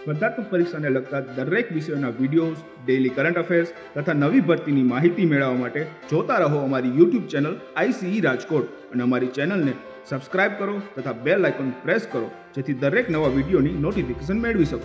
સ્પર્ધાત્મક પરીક્ષાને લગતા દરેક વિષયોના વિડીયોઝ, ડેઇલી કરંટ અફેર્સ તથા નવી ભરતીની માહિતી મેળવવા માટે જોતા રહો અમારી યુટ્યુબ ચેનલ ICE રાજકોટ અને અમારી ચેનલને સબસ્ક્રાઇબ કરો તથા બેલ આઇકોન પ્રેસ કરો જેથી દરેક નવા વિડીયોની નોટિફિકેશન મેળવી શકો.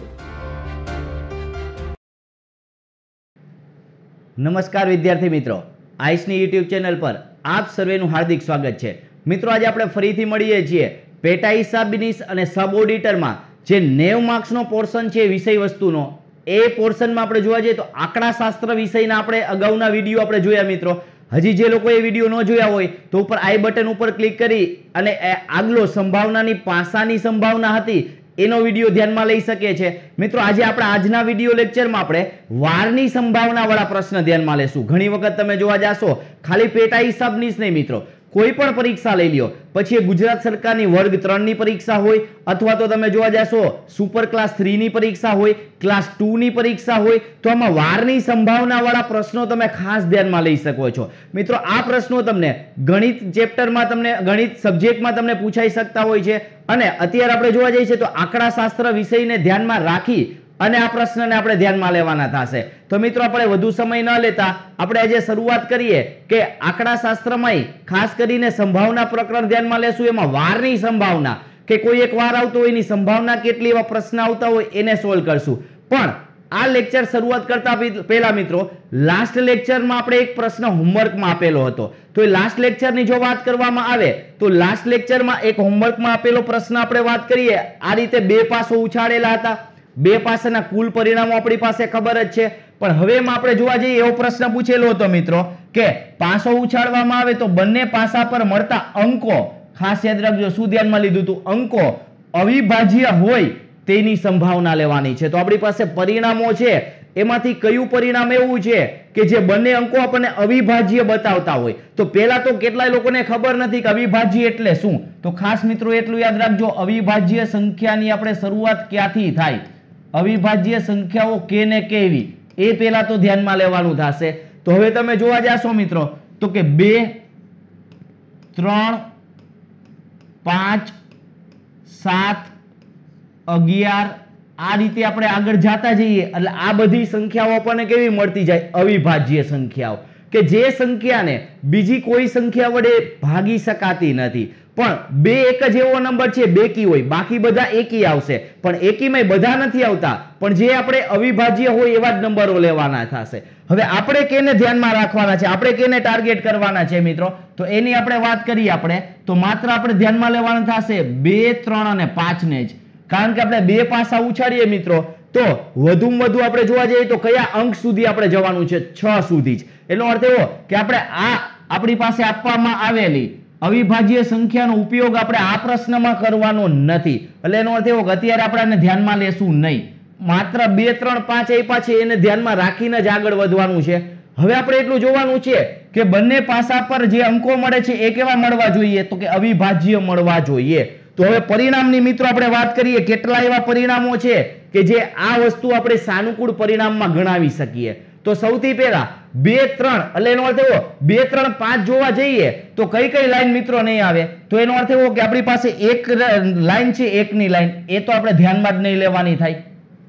નમસ્કાર વિદ્યાર્થી મિત્રો, આઈસની યુટ્યુબ ચેનલ પર આપ સર્વેનું હાર્દિક સ્વાગત છે. મિત્રો, આજે આપણે ફરીથી મળીએ છીએ પેટા હિસાબનીસ અને સબ ઓડિટરમાં જે 90 માર્ક્સનો પોર્શન છે વિષય વસ્તુનો, એ પોર્શનમાં આપણે જોવા જઈએ તો આંકડાશાસ્ત્ર વિષયના આપણે અગાઉના વિડીયો આપણે જોયા. મિત્રો, હજી જે લોકો એ વિડીયો ન જોયા હોય તો ઉપર આઈ બટન ઉપર ક્લિક કરી અને આગલો સંભાવનાની પાસાની સંભાવના હતી એનો વિડીયો ધ્યાનમાં લઈ શકે છે. મિત્રો, આજે આપણે આજના વિડીયો લેક્ચરમાં આપણે વારની સંભાવના વાળા પ્રશ્ન ધ્યાનમાં લેશું. ઘણી વખત તમે જોવા જાશો ખાલી પેટા હિસાબનીસ નહીં મિત્રો, કોઈ પણ પરીક્ષા લઈ લ્યો, પછી એ ગુજરાત સરકારની વર્ગ 3 ની પરીક્ષા હોય અથવા તો તમે જોવા જાશો સુપર ક્લાસ 3 ની પરીક્ષા હોય, ક્લાસ 2 ની પરીક્ષા હોય, તો આમાં વારની સંભાવના વાળા પ્રશ્નો તમે ખાસ ધ્યાનમાં લઈ શકો છો. મિત્રો, આ પ્રશ્નો તમને ગણિત ચેપ્ટરમાં, તમને ગણિત સબ્જેક્ટમાં તમને પૂછાઈ શકતા હોય છે અને અત્યારે આપણે જોવા જઈએ છીએ તો આંકડાશાસ્ત્ર વિષયને ધ્યાનમાં રાખી અને આ પ્રશ્નને આપણે ધ્યાનમાં લેવાના થશે. તો મિત્રો, આપણે વધુ સમય ન લેતા આપણે આજે શરૂઆત કરીએ કે આંકડાશાસ્ત્રમાં ખાસ કરીને સંભાવના પ્રકરણ ધ્યાનમાં લેશું. એમાં વારની સંભાવના કે કોઈ એક વાર આવતો હોય એની સંભાવના કેટલી, એવા પ્રશ્ન આવતા હોય એને સોલ્વ કરશું. પણ આ લેક્ચર શરૂઆત કરતા પહેલા મિત્રો, લાસ્ટ લેક્ચરમાં આપણે એક પ્રશ્ન હોમવર્કમાં આપેલો હતો. તો એ લાસ્ટ લેક્ચરની જો વાત કરવામાં આવે તો લાસ્ટ લેક્ચરમાં એક હોમવર્કમાં આપેલો પ્રશ્ન આપણે વાત કરીએ. આ રીતે 2 પાસો ઉછાળેલા હતા. 2 પાસાના કુલ પરિણામો આપણી પાસે ખબર જ છે, પણ હવે એમાં આપણે જોવા જઈએ એવો પ્રશ્ન પૂછેલો હતો મિત્રો કે પાસો ઉછાળવામાં આવે તો બંને પાસા પર મળતા અંકો, ખાસ યાદ રાખજો શું ધ્યાનમાં લીધું હતું, અંકો અવિભાજ્ય હોય તેની સંભાવના લેવાની છે. તો આપણી પાસે પરિણામો છે, એમાંથી કયું પરિણામ એવું છે કે જે બંને અંકો આપણને અવિભાજ્ય બતાવતા હોય. તો પહેલા તો કેટલાય લોકોને ખબર નથી કે અવિભાજ્ય એટલે શું. તો ખાસ મિત્રો એટલું યાદ રાખજો, અવિભાજ્ય સંખ્યાની આપણે શરૂઆત ક્યાંથી થાય, અવિભાજ્ય સંખ્યાઓ કેને કેવી, એ પહેલા તો ધ્યાનમાં લેવાનું થશે. તો હવે તમે જોવા જાશો મિત્રો તો કે 2, 3, 5, 7, 11 આ રીતે આપણે આગળ જાતા જઈએ એટલે આ બધી સંખ્યાઓ આપણને કેવી મળતી જાય, અવિભાજ્ય સંખ્યાઓ, કે જે સંખ્યાને બીજી કોઈ સંખ્યા વડે ભાગી શકાતી નથી. પણ 2 એક જ એવો નંબર છે બેકી હોય, બાકી બધા એકી આવશે, પણ એકીમાં બધા નથી આવતા, પણ જે આપણે અવિભાજ્ય હોય એવા જ નંબરો લેવાના થશે. હવે આપણે કેને ધ્યાનમાં રાખવાના છે, આપણે કેને ટાર્ગેટ કરવાના છે મિત્રો, તો એની આપણે વાત કરીએ આપણે તો માત્ર આપણે ધ્યાનમાં લેવાના થશે 2, 3 અને 5 ને જ. કારણ કે આપણે 2 પાસા ઉછાળીએ મિત્રો તો વધુમાં વધુ આપણે જોવા જઈએ તો કયા અંક સુધી આપણે જવાનું છે, 6 સુધી જ. એનો અર્થ એવો કે આપણે આપણી પાસે આપવામાં આવેલી અવિભાજ્ય સંખ્યાનો ઉપયોગ આપણે આ પ્રશ્નમાં કરવાનો નથી. એટલે એનો અર્થ એવો કે અત્યારે આપણે ધ્યાનમાં લેશું નહીં, માત્ર 2, 3, 5 આપ્યા છે એને ધ્યાનમાં રાખીને જ આગળ વધવાનું છે. હવે આપણે એટલું જોવાનું છે કે બંને પાસા પર જે અંકો મળે છે એ કેવા મળવા જોઈએ, તો કે અવિભાજ્ય મળવા જોઈએ. તો હવે પરિણામની મિત્રો આપણે વાત કરીએ, કેટલા એવા પરિણામો છે કે જે આ વસ્તુ આપણે સાનુકૂળ પરિણામમાં ગણાવી શકીએ. તો સૌથી પહેલા 2, 3 એટલે એનો અર્થ એવો 2, 3, 5 જોવા જઈએ તો કઈ કઈ લાઈન મિત્રો નહીં આવે, તો એનો અર્થ એવો કે આપણી પાસે એક લાઈન છે, એકની લાઈન, એ તો આપણે ધ્યાનમાં જ નહીં લેવાની થાય.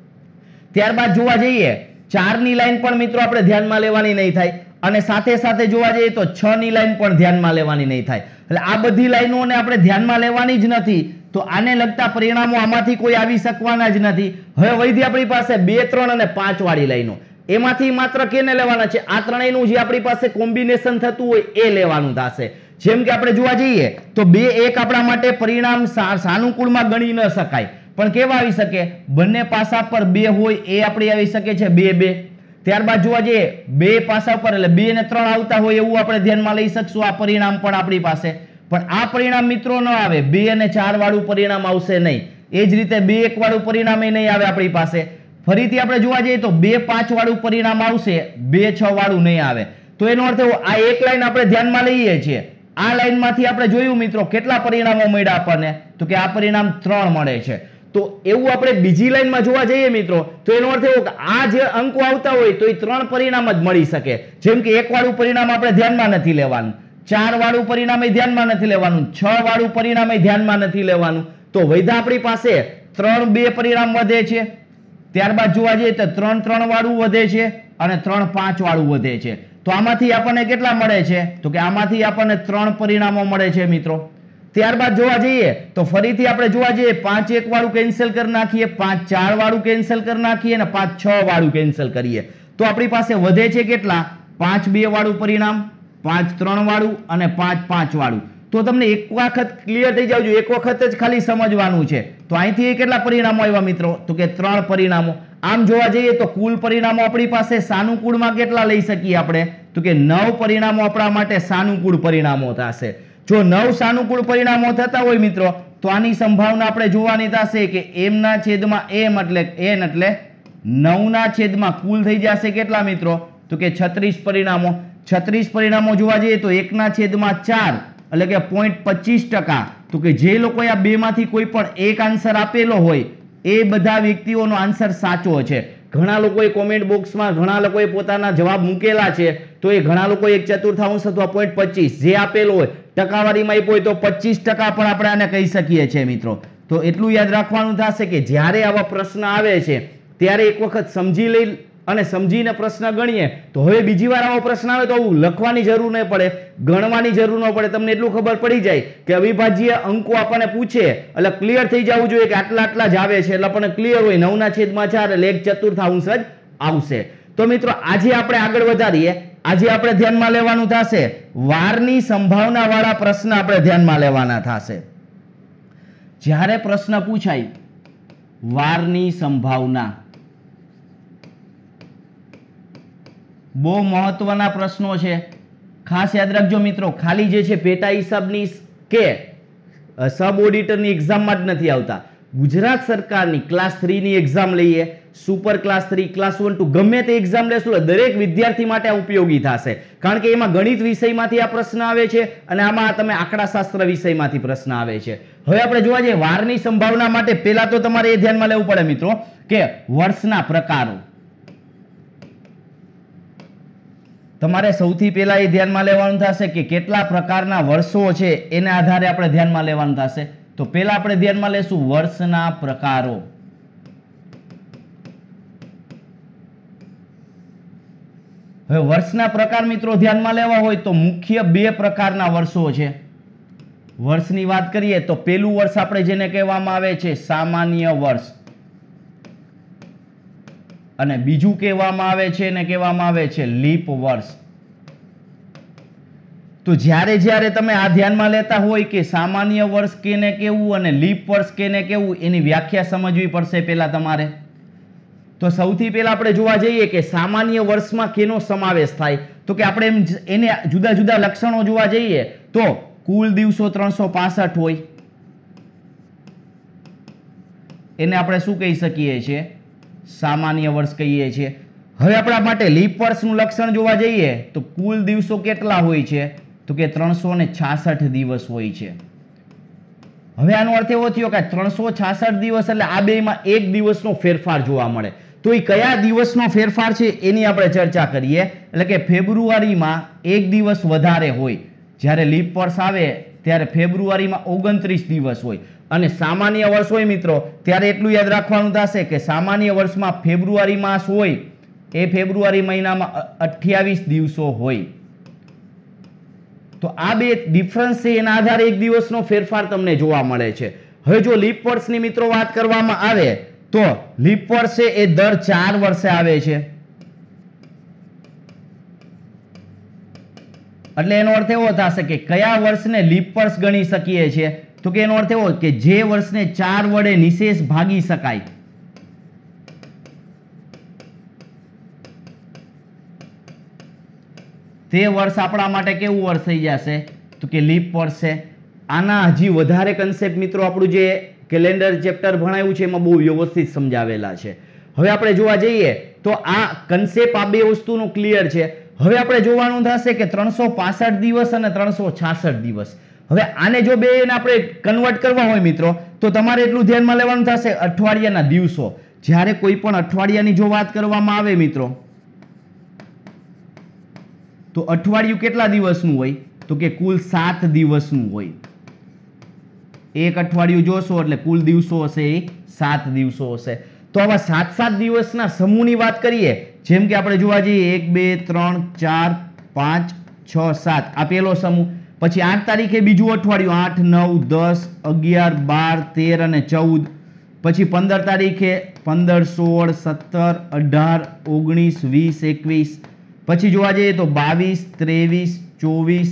ત્યારબાદ જોવા જઈએ 4 ની લાઈન પણ મિત્રો આપણે ધ્યાનમાં લેવાની નહીં થાય, અને સાથે સાથે જોવા જઈએ તો 6 ની લાઈન પણ ધ્યાનમાં લેવાની નહીં થાય. એટલે આ બધી લાઈનોને આપણે ધ્યાનમાં લેવાની જ નથી, તો આને લગતા પરિણામો આમાંથી કોઈ આવી શકવાના જ નથી. હવે વૈધી આપણી પાસે 2, 3 અને 5 વાળી લાઈનો, એમાંથી માત્ર કેને લેવાના છે, આ ત્રણેયનું જે આપણી પાસે કોમ્બિનેશન થતું હોય એ લેવાનું થશે. જેમ કે આપણે જોવા જઈએ તો 2, 1 આપણા માટે પરિણામ સાનુકૂળમાં ગણી ન શકાય, પણ કેવા આવી શકે, બંને પાસા પર 2 હોય એ આપણી આવી શકે છે 2, 2. ત્યારબાદ જોવા જઈએ 2 પાસા પર એટલે 2 અને 3 આવતા હોય એવું આપણે ધ્યાનમાં લઈ શકશું. આ પરિણામ પણ આપણી પાસે, પણ આ પરિણામ મિત્રો ન આવે, 2 અને 4 વાળું પરિણામ આવશે નહીં. એ જ રીતે 2, 1 વાળું પરિણામ એ નહીં આવે આપણી પાસે. ફરીથી આપણે જોવા જઈએ તો 2, 5 વાળું પરિણામ આવશે, 2, 6 વાળું નહીં આવે. તો એનો અર્થ એવો, આ એક લાઈન આપણે ધ્યાનમાં લઈએ છીએ, આ લાઈનમાંથી આપણે જોયું મિત્રો કેટલા પરિણામો મળ્યા આપણને, તો કે આ પરિણામ 3 મળે છે. તો એવું આપણે બીજી લાઈનમાં જોવા જઈએ મિત્રો તો એનો અર્થ એવો કે આ જે અંકો આવતા હોય તો એ 3 પરિણામ જ મળી શકે. જેમ કે 1 વાળું પરિણામ આપણે ધ્યાનમાં નથી લેવાનું, 4 વાળું પરિણામ ધ્યાનમાં નથી લેવાનું, 6 વાળું પરિણામ ધ્યાનમાં નથી લેવાનું. તો વૈધા આપણી પાસે 3, 2 પરિણામ વધે છે. ત્યારબાદ જોવા જઈએ તો 3 3 વાળું વધે છે અને 3 5 વાળું વધે છે. તો આમાંથી આપણને કેટલા મળે છે? તો કે આમાંથી આપણને 3 પરિણામો મળે છે મિત્રો. ત્યારબાદ જોવા જઈએ તો ફરીથી આપણે જોવા જઈએ 5 1 વાળું કેન્સલ કરી નાખીએ, 5 4 વાળું કેન્સલ કરી નાખીએ અને 5 6 વાળું કેન્સલ કરીએ. તો આપણી પાસે વધે છે કેટલા? 5 2 વાળું પરિણામ, 5 3 વાળું અને 5 5 વાળું. તો તમને એક વખત ક્લિયર થઈ જાવ જોઈએ, એક વખત જ ખાલી સમજવાનું છે. તો અહીંથી કેટલા પરિણામો આવ્યા મિત્રો? તો કે 3 પરિણામો. આમ જોવા જઈએ તો કુલ પરિણામો આપણી પાસે સાનુકૂળમાં કેટલા લઈ શકીએ આપણે? તો કે 9 પરિણામો આપણા માટે સાનુકૂળ પરિણામો થશે. જો 9 સાનુકૂળ પરિણામો થતા હોય મિત્રો તો આની સંભાવના આપણે જોવાની થશે કે m ના છેદમાં m એટલે n એટલે 9 ના છેદમાં કુલ થઈ જશે કેટલા મિત્રો? તો કે 36 પરિણામો. 36 પરિણામો જોવા જઈએ તો 1 ના છેદમાં 4 એટલે કે 0.25%. તો કે જે લોકોએ આ બેમાંથી કોઈ પણ એક આન્સર આપેલો હોય એ બધા વ્યક્તિઓનો આન્સર સાચો છે. ઘણા લોકોએ કોમેન્ટ બોક્સમાં ઘણા લોકોએ પોતાના જવાબ મૂકેલા છે. તો એ ઘણા લોકો 1/4 અથવા 0.25 જે આપેલો હોય ટકાવારીમાં આપ્યો હોય તો 25% પણ આપણે આને કહી શકીએ છીએ મિત્રો. તો એટલું યાદ રાખવાનું થશે કે જ્યારે આવા પ્રશ્ન આવે છે ત્યારે એક વખત સમજી લઈ અને સમજીને પ્રશ્ન ગણીએ તો હવે બીજી વાર આવો પ્રશ્ન આવે તો લખવાની જરૂર નહીં પડે, ગણવાની જરૂર ન પડે. તમને એટલું ખબર પડી જાય કે અવિભાજ્ય અંકો આપણને પૂછે એટલે ક્લિયર થઈ જવું જોઈએ કે આટલા આટલા જ આવે છે એટલે આપણને ક્લિયર હોય 9 ના છેદમાં 4 એટલે 1/4 જ આવશે. તો મિત્રો આજે આપણે આગળ વધારીએ. આજે આપણે ધ્યાનમાં લેવાનું થશે વારની સંભાવના વાળા પ્રશ્ન આપણે ધ્યાનમાં લેવાના થશે. જ્યારે પ્રશ્ન પૂછાય વારની સંભાવના, બહુ મહત્વના પ્રશ્નો છે, ખાસ યાદ રાખજો મિત્રો. ખાલી જે છે પેટા હિસાબની કે સબ ઓડિટરની એક્ઝામમાં જ નથી આવતા. ગુજરાત સરકારની ક્લાસ 3 ની એક્ઝામ લઈએ, સુપર ક્લાસ 3, ક્લાસ 1 2 ગમે તે એક્ઝામ લેશો દરેક વિદ્યાર્થી માટે આ ઉપયોગી થશે. કારણ કે એમાં ગણિત વિષયમાંથી આ પ્રશ્ન આવે છે અને આમાં તમે આંકડાશાસ્ત્ર વિષયમાંથી પ્રશ્ન આવે છે. હવે આપણે જોવા જઈએ વારની સંભાવના માટે પહેલા તો તમારે એ ધ્યાનમાં લેવું પડે મિત્રો કે વર્ષના પ્રકારો. તમારે સૌથી પહેલા એ ધ્યાનમાં લેવાનું થશે કે કેટલા પ્રકારના વર્ષો છે એને આધારે આપણે ધ્યાનમાં લેવાનું થશે. તો પહેલા આપણે ધ્યાનમાં લેશું વર્ષના પ્રકારો. હવે વર્ષના પ્રકાર મિત્રો ધ્યાનમાં લેવા હોય તો મુખ્ય 2 પ્રકારના વર્ષો છે. વર્ષની વાત કરીએ તો પહેલું વર્ષ આપણે જેને કહેવામાં આવે છે સામાન્ય વર્ષ અને બીજું કહેવામાં આવે છે એને કહેવામાં આવે છે લીપ વર્ષ. તો જ્યારે જ્યારે તમે આ ધ્યાનમાં લેતા હોય કે સામાન્ય વર્ષ કેને કેવું અને લીપ વર્ષ કેને કેવું એની વ્યાખ્યા સમજવી પડશે પહેલા તમારે. તો સૌથી પહેલા આપણે જોવા જઈએ કે સામાન્ય વર્ષમાં કેનો સમાવેશ થાય તો કે આપણે એને જુદા જુદા લક્ષણો જોવા જઈએ તો કુલ દિવસો 365 હોય એને આપણે શું કહી શકીએ છીએ? સામાન્ય વર્ષ કહીએ છીએ. હવે આપણા માટે લીપ વર્ષનું લક્ષણ જોવા જઈએ તો કુલ દિવસો કેટલા હોય છે? તો કે 366 દિવસ હોય છે. હવે આનો અર્થ એવો થયો કે 366 દિવસ એટલે આ બેમાં એક દિવસનો ફેરફાર જોવા મળે. તો એ કયા દિવસનો ફેરફાર છે એની આપણે ચર્ચા કરીએ. એટલે કે ફેબ્રુઆરીમાં એક દિવસ વધારે હોય, જ્યારે લીપ વર્ષ આવે ત્યારે ફેબ્રુઆરીમાં 29 દિવસ હોય અને સામાન્ય વર્ષ હોય મિત્રો ત્યારે એટલું યાદ રાખવાનું થશે કે સામાન્ય વર્ષમાં ફેબ્રુઆરી માસ હોય એ ફેબ્રુઆરી મહિનામાં 28 દિવસો હોય. તો આ બે ડિફરન્સ છે એના આધારે એક દિવસનો ફેરફાર તમને જોવા મળે છે. હવે જો લીપ વર્ષની મિત્રો વાત કરવામાં આવે તો લીપ વર્ષ છે એ દર 4 વર્ષે આવે છે. એટલે એનો અર્થ એવો થશે કે કયા વર્ષને લીપ વર્ષ ગણી શકીએ છીએ તો કે એનો અર્થ એવો કે જે વર્ષને 4 વડે નિશેષ ભાગી શકાય. તે વર્ષ આપણા માટે કેવું વર્ષ થઈ જશે તો કે લીપ વર્ષ છે. આના હજી વધારે કન્સેપ્ટ મિત્રો આપણું જે કેલેન્ડર ચેપ્ટર ભણાવ્યું છે એમાં બહુ વ્યવસ્થિત સમજાવેલા છે. હવે આપણે જોવા જઈએ તો આ કન્સેપ્ટ આ બે વસ્તુનું ક્લિયર છે. હવે આપણે જોવાનું થશે કે 365 દિવસ અને 366 દિવસ. હવે આને જો બે આપણે કન્વર્ટ કરવા હોય મિત્રો તો તમારે એટલું ધ્યાનમાં લેવાનું થશે અઠવાડિયાના દિવસો. જ્યારે કોઈ પણ અઠવાડિયાની જો વાત કરવામાં આવે મિત્રો તો અઠવાડિયું કેટલા દિવસનું હોય તો કે કુલ 7 દિવસનું હોય. એક અઠવાડિયું જોશો એટલે કુલ દિવસો હશે એ 7 દિવસો હશે. તો તો આવા 7-7 દિવસના સમૂહની વાત કરીએ, જેમ કે આપણે જોવા જઈએ 1 2 3 4 5 6 7 આ પહેલો સમૂહ, પછી 8 તારીખે બીજું અઠવાડિયું 8 9 10 11 12 13 અને 14, પછી 15 તારીખે 15 16 17 18 19 20 21, પછી જોવા જઈએ તો 22 23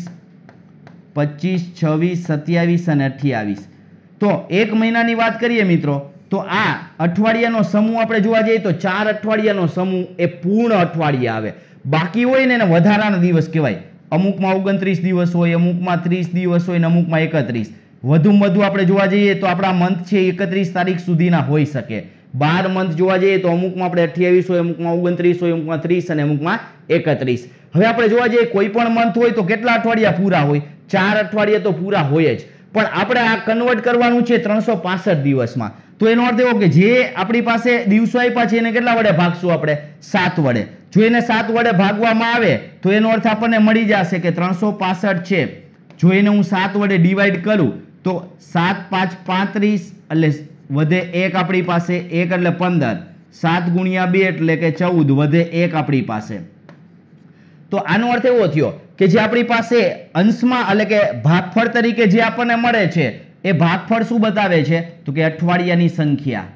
24 25 26 27 અને 28. તો એક મહિનાની વાત કરીએ મિત્રો, તો આ અઠવાડિયાનો સમૂહ આપણે જોવા જઈએ તો 4 અઠવાડિયાનો સમૂહ એ પૂર્ણ અઠવાડિયા આવે. બાકી હોય ને એને વધારાના દિવસ કહેવાય. અમુકમાં 29 દિવસ હોય, અમુકમાં 30 દિવસ હોય ને અમુકમાં 31. વધુમાં વધુ આપણે જોવા જઈએ તો આપણા મંથ છે 31 તારીખ સુધીના હોઈ શકે. 12 મંથ જોવા જઈએ તો અમુકમાં આપણે 28 હોય, અમુકમાં 29 હોય, અમુકમાં 30 અને અમુકમાં 31. હવે આપણે જોવા જઈએ કોઈ પણ મંથ હોય તો કેટલા અઠવાડિયા પૂરા હોય? 4 અઠવાડિયા તો પૂરા હોય જ. પણ આપણે આ કન્વર્ટ કરવાનું છે 365 દિવસમાં. તો એનો અર્થ એવો કે જે આપણી પાસે દિવસો આપ્યા છે એને કેટલા વડે ભાગશું આપણે? 7 વડે. જો એને 7 વડે ભાગવામાં આવે તો એનો અર્થ આપણને મળી જશે કે 365 છે, જો એને હું 7 વડે ડિવાઈડ કરું તો 7 5 35 એટલે વધે 1 આપણી પાસે, 1 એટલે 15, 7 ગુણ્યા 2 એટલે કે 14, વધે 1 આપણી પાસે. તો આનો અર્થ એવો થયો કે જે આપણી પાસે અંશમાં એટલે કે ભાગફળ તરીકે જે આપણને મળે છે એ ભાગફળ શું બતાવે છે? તો કે અઠવાડિયાની સંખ્યા.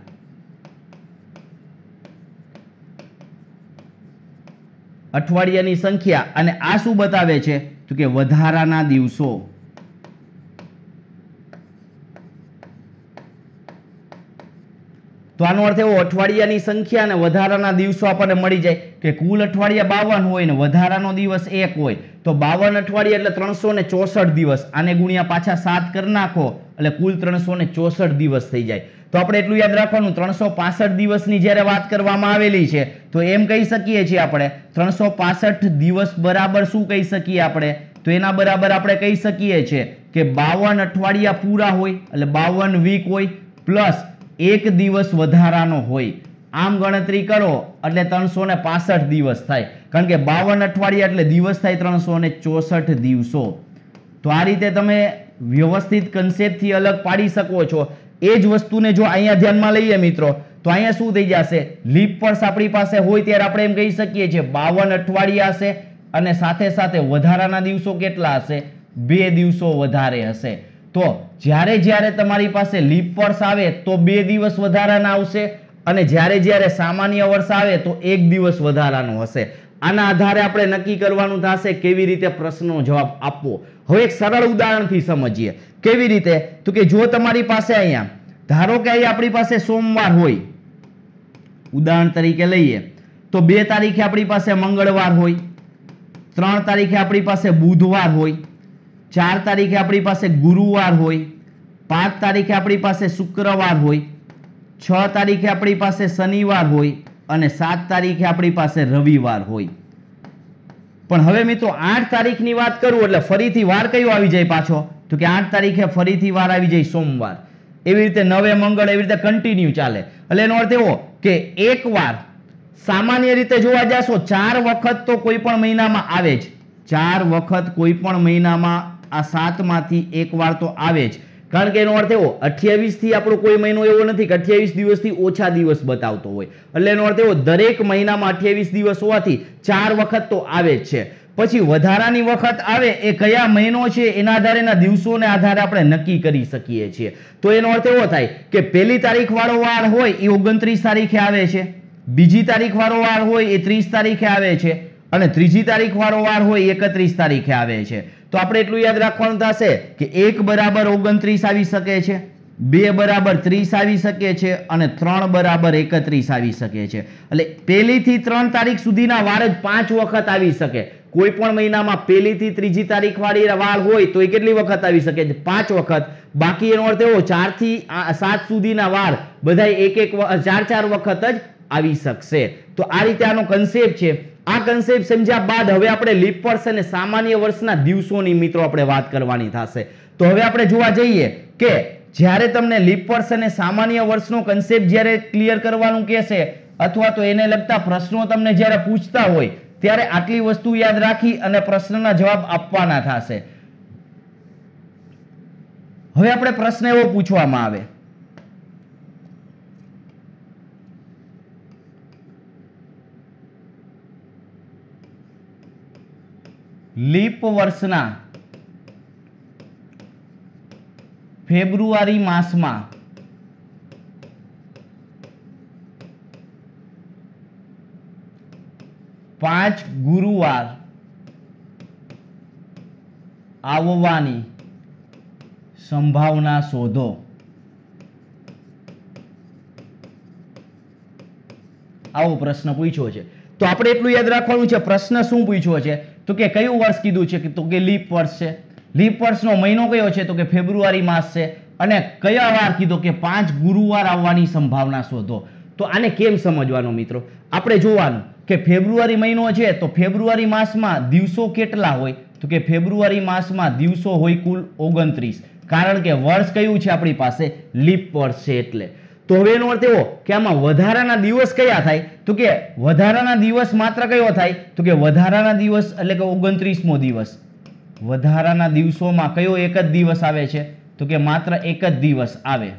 અઠવાડિયાની સંખ્યા. અને આ શું બતાવે છે? તો કે વધારાના દિવસો. તો આનો અર્થ એવો અઠવાડિયાની સંખ્યા અને વધારાના દિવસો આપણને મળી જાય કે કુલ અઠવાડિયા 52 હોય ને વધારાનો દિવસ 1 હોય તો 52 અઠવાડિયા એટલે 364 દિવસ. આને ગુણ્યા પાછા 7 કરી નાખો એટલે કુલ 364 દિવસ થઈ જાય. તો આપણે એટલું યાદ રાખવાનું 365 દિવસની જ્યારે વાત કરવામાં આવેલી છે તો એમ કહી શકીએ છીએ આપણે 365 દિવસ બરાબર શું કહી શકીએ આપણે? તો એના બરાબર આપણે કહી શકીએ છીએ કે 52 અઠવાડિયા પૂરા હોય એટલે 52 વીક હોય પ્લસ 1 દિવસ વધારાનો હોય. આમ ગણતરી કરો એટલે 365 દિવસ થાય, કારણ કે 52 અઠવાડિયા એટલે દિવસ થાય 364 દિવસો. તો આ રીતે તમે વ્યવસ્થિત કન્સેપ્ટથી અલગ પાડી શકો છો. એ જ વસ્તુને જો અહીંયા ધ્યાનમાં લઈએ મિત્રો તો અહીંયા શું થઈ જશે? લીપ વર્ષ આપણી પાસે હોય ત્યારે આપણે એમ કહી શકીએ છીએ 52 અઠવાડિયા હશે અને સાથે સાથે વધારાના દિવસો કેટલા હશે? 2 દિવસો વધારે હશે. તો જ્યારે જ્યારે તમારી પાસે લીપ વર્ષ આવે તો 2 દિવસ વધારાના આવશે અને જ્યારે જ્યારે સામાન્ય વર્ષ આવે તો 1 દિવસ વધારાનો હશે. આના આધારે આપણે નક્કી કરવાનું થશે કેવી રીતે પ્રશ્નનો જવાબ આપવો. હવે એક સરળ ઉદાહરણથી સમજીએ. કેવી રીતે? તો કે જો તમારી પાસે અહીંયા ધારો કે અહીંયા આપણી પાસે સોમવાર હોય, ઉદાહરણ તરીકે લઈએ તો 2 તારીખે આપણી પાસે મંગળવાર હોય, 3 તારીખે આપણી પાસે બુધવાર હોય, 4 તારીખે આપણી પાસે ગુરુવાર હોય, 5 તારીખે આપણી પાસે શુક્રવાર હોય, 6 તારીખે આપણી પાસે શનિવાર હોય અને 7 તારીખે આપણી પાસે રવિવાર હોય. પણ હવે મિત્રો 8 તારીખની વાત કરું એટલે ફરીથી વાર કયો આવી જાય પાછો? તો કે 8 તારીખે ફરીથી વાર આવી જાય સોમવાર. એવી રીતે 9 મંગળ, એવી રીતે કન્ટિન્યુ ચાલે. એટલે એનો અર્થ એવો કે એક વાર સામાન્ય રીતે જોવા જશો 4 વખત તો કોઈ પણ મહિનામાં આવે જ. 4 વખત કોઈ પણ મહિનામાં આ 7 માંથી એક વાર તો આવે જ. કારણ કે એનો અર્થ એવો 28 થી આપણો કોઈ મહિનો એવો નથી કે 28 દિવસથી ઓછા દિવસ બતાવતો હોય. એટલે એનો અર્થ એવો દરેક મહિનામાં 28 દિવસ હોવાથી 4 વખત તો આવે જ છે. પછી વધારાની વખત આવે એ કયા મહિનો છે એના આધારે, એના દિવસોને આધારે આપણે નક્કી કરી શકીએ છીએ. તો એનો અર્થ એવો થાય કે પહેલી તારીખ વાળો વાર હોય એ 29 તારીખે આવે છે, બીજી તારીખ વાળો વાર હોય એ 30 તારીખે આવે છે અને ત્રીજી તારીખ વાળો વાર હોય 31 તારીખે આવે છે. તો આપણે એટલું યાદ રાખવાનું થશે કે 1 બરાબર 29 આવી શકે છે, 2 બરાબર 30 આવી શકે છે અને 3 બરાબર 31 આવી શકે છે. એટલે પહેલી થી 3 તારીખ સુધીના વાર જ 5 વખત આવી શકે. કોઈ પણ મહિનામાં પહેલી થી ત્રીજી તારીખ વાળી વાર હોય તો એ કેટલી વખત આવી શકે છે? 5 વખત. બાકી એનો અર્થ એવો 4 થી 7 સુધીના વાર બધા 4 વખત જ આવી શકશે. તો આ રીતે આનો કન્સેપ્ટ છે. આ કન્સેપ્ટ સમજ્યા બાદ હવે આપણે લીપ વર્ષ અને સામાન્ય વર્ષના દિવસોની મિત્રો આપણે વાત કરવાની થશે. તો હવે આપણે જોવા જઈએ કે જ્યારે તમને લીપ વર્ષ અને સામાન્ય વર્ષનો કન્સેપ્ટ જ્યારે ક્લિયર કરવાનું કહેશે અથવા તો એને લગતા પ્રશ્નો તમને જ્યારે પૂછતા હોય ત્યારે આટલી વસ્તુ યાદ રાખી અને પ્રશ્નના જવાબ આપવાના થશે. હવે આપણે પ્રશ્ન એવો પૂછવામાં આવે લીપ વર્ષના ફેબ્રુઆરી માસમાં પાંચ ગુરુવાર આવવાની સંભાવના શોધો. આવો પ્રશ્ન પૂછ્યો છે. તો આપણે એટલું યાદ રાખવાનું છે પ્રશ્ન શું પૂછ્યો છે, તો કે કયું વર્ષ કીધું છે, તો કે લીપ વર્ષ છે. લીપ વર્ષનો મહિનો કયો છે, તો કે ફેબ્રુઆરી માસ છે. અને કયા વાર કીધો કે 5 ગુરુવાર આવવાની સંભાવના શોધો. તો આને કેમ સમજવાનો મિત્રો, આપણે જોવાનું કે ફેબ્રુઆરી મહિનો છે તો ફેબ્રુઆરી માસમાં દિવસો કેટલા હોય, તો કે ફેબ્રુઆરી માસમાં દિવસો હોય કુલ 29, કારણ કે વર્ષ કયું છે આપણી પાસે, લીપ વર્ષ છે એટલે. તો હવે એનો અર્થ એવો કે આમાં વધારાના દિવસ કયા થાય, તો કે વધારાના દિવસ માત્ર કયો થાય, તો કે વધારાના દિવસ એટલે કે 29મો દિવસ. વધારાના દિવસોમાં કયો એક જ દિવસ આવે છે, તો કે માત્ર એક જ દિવસ આવે.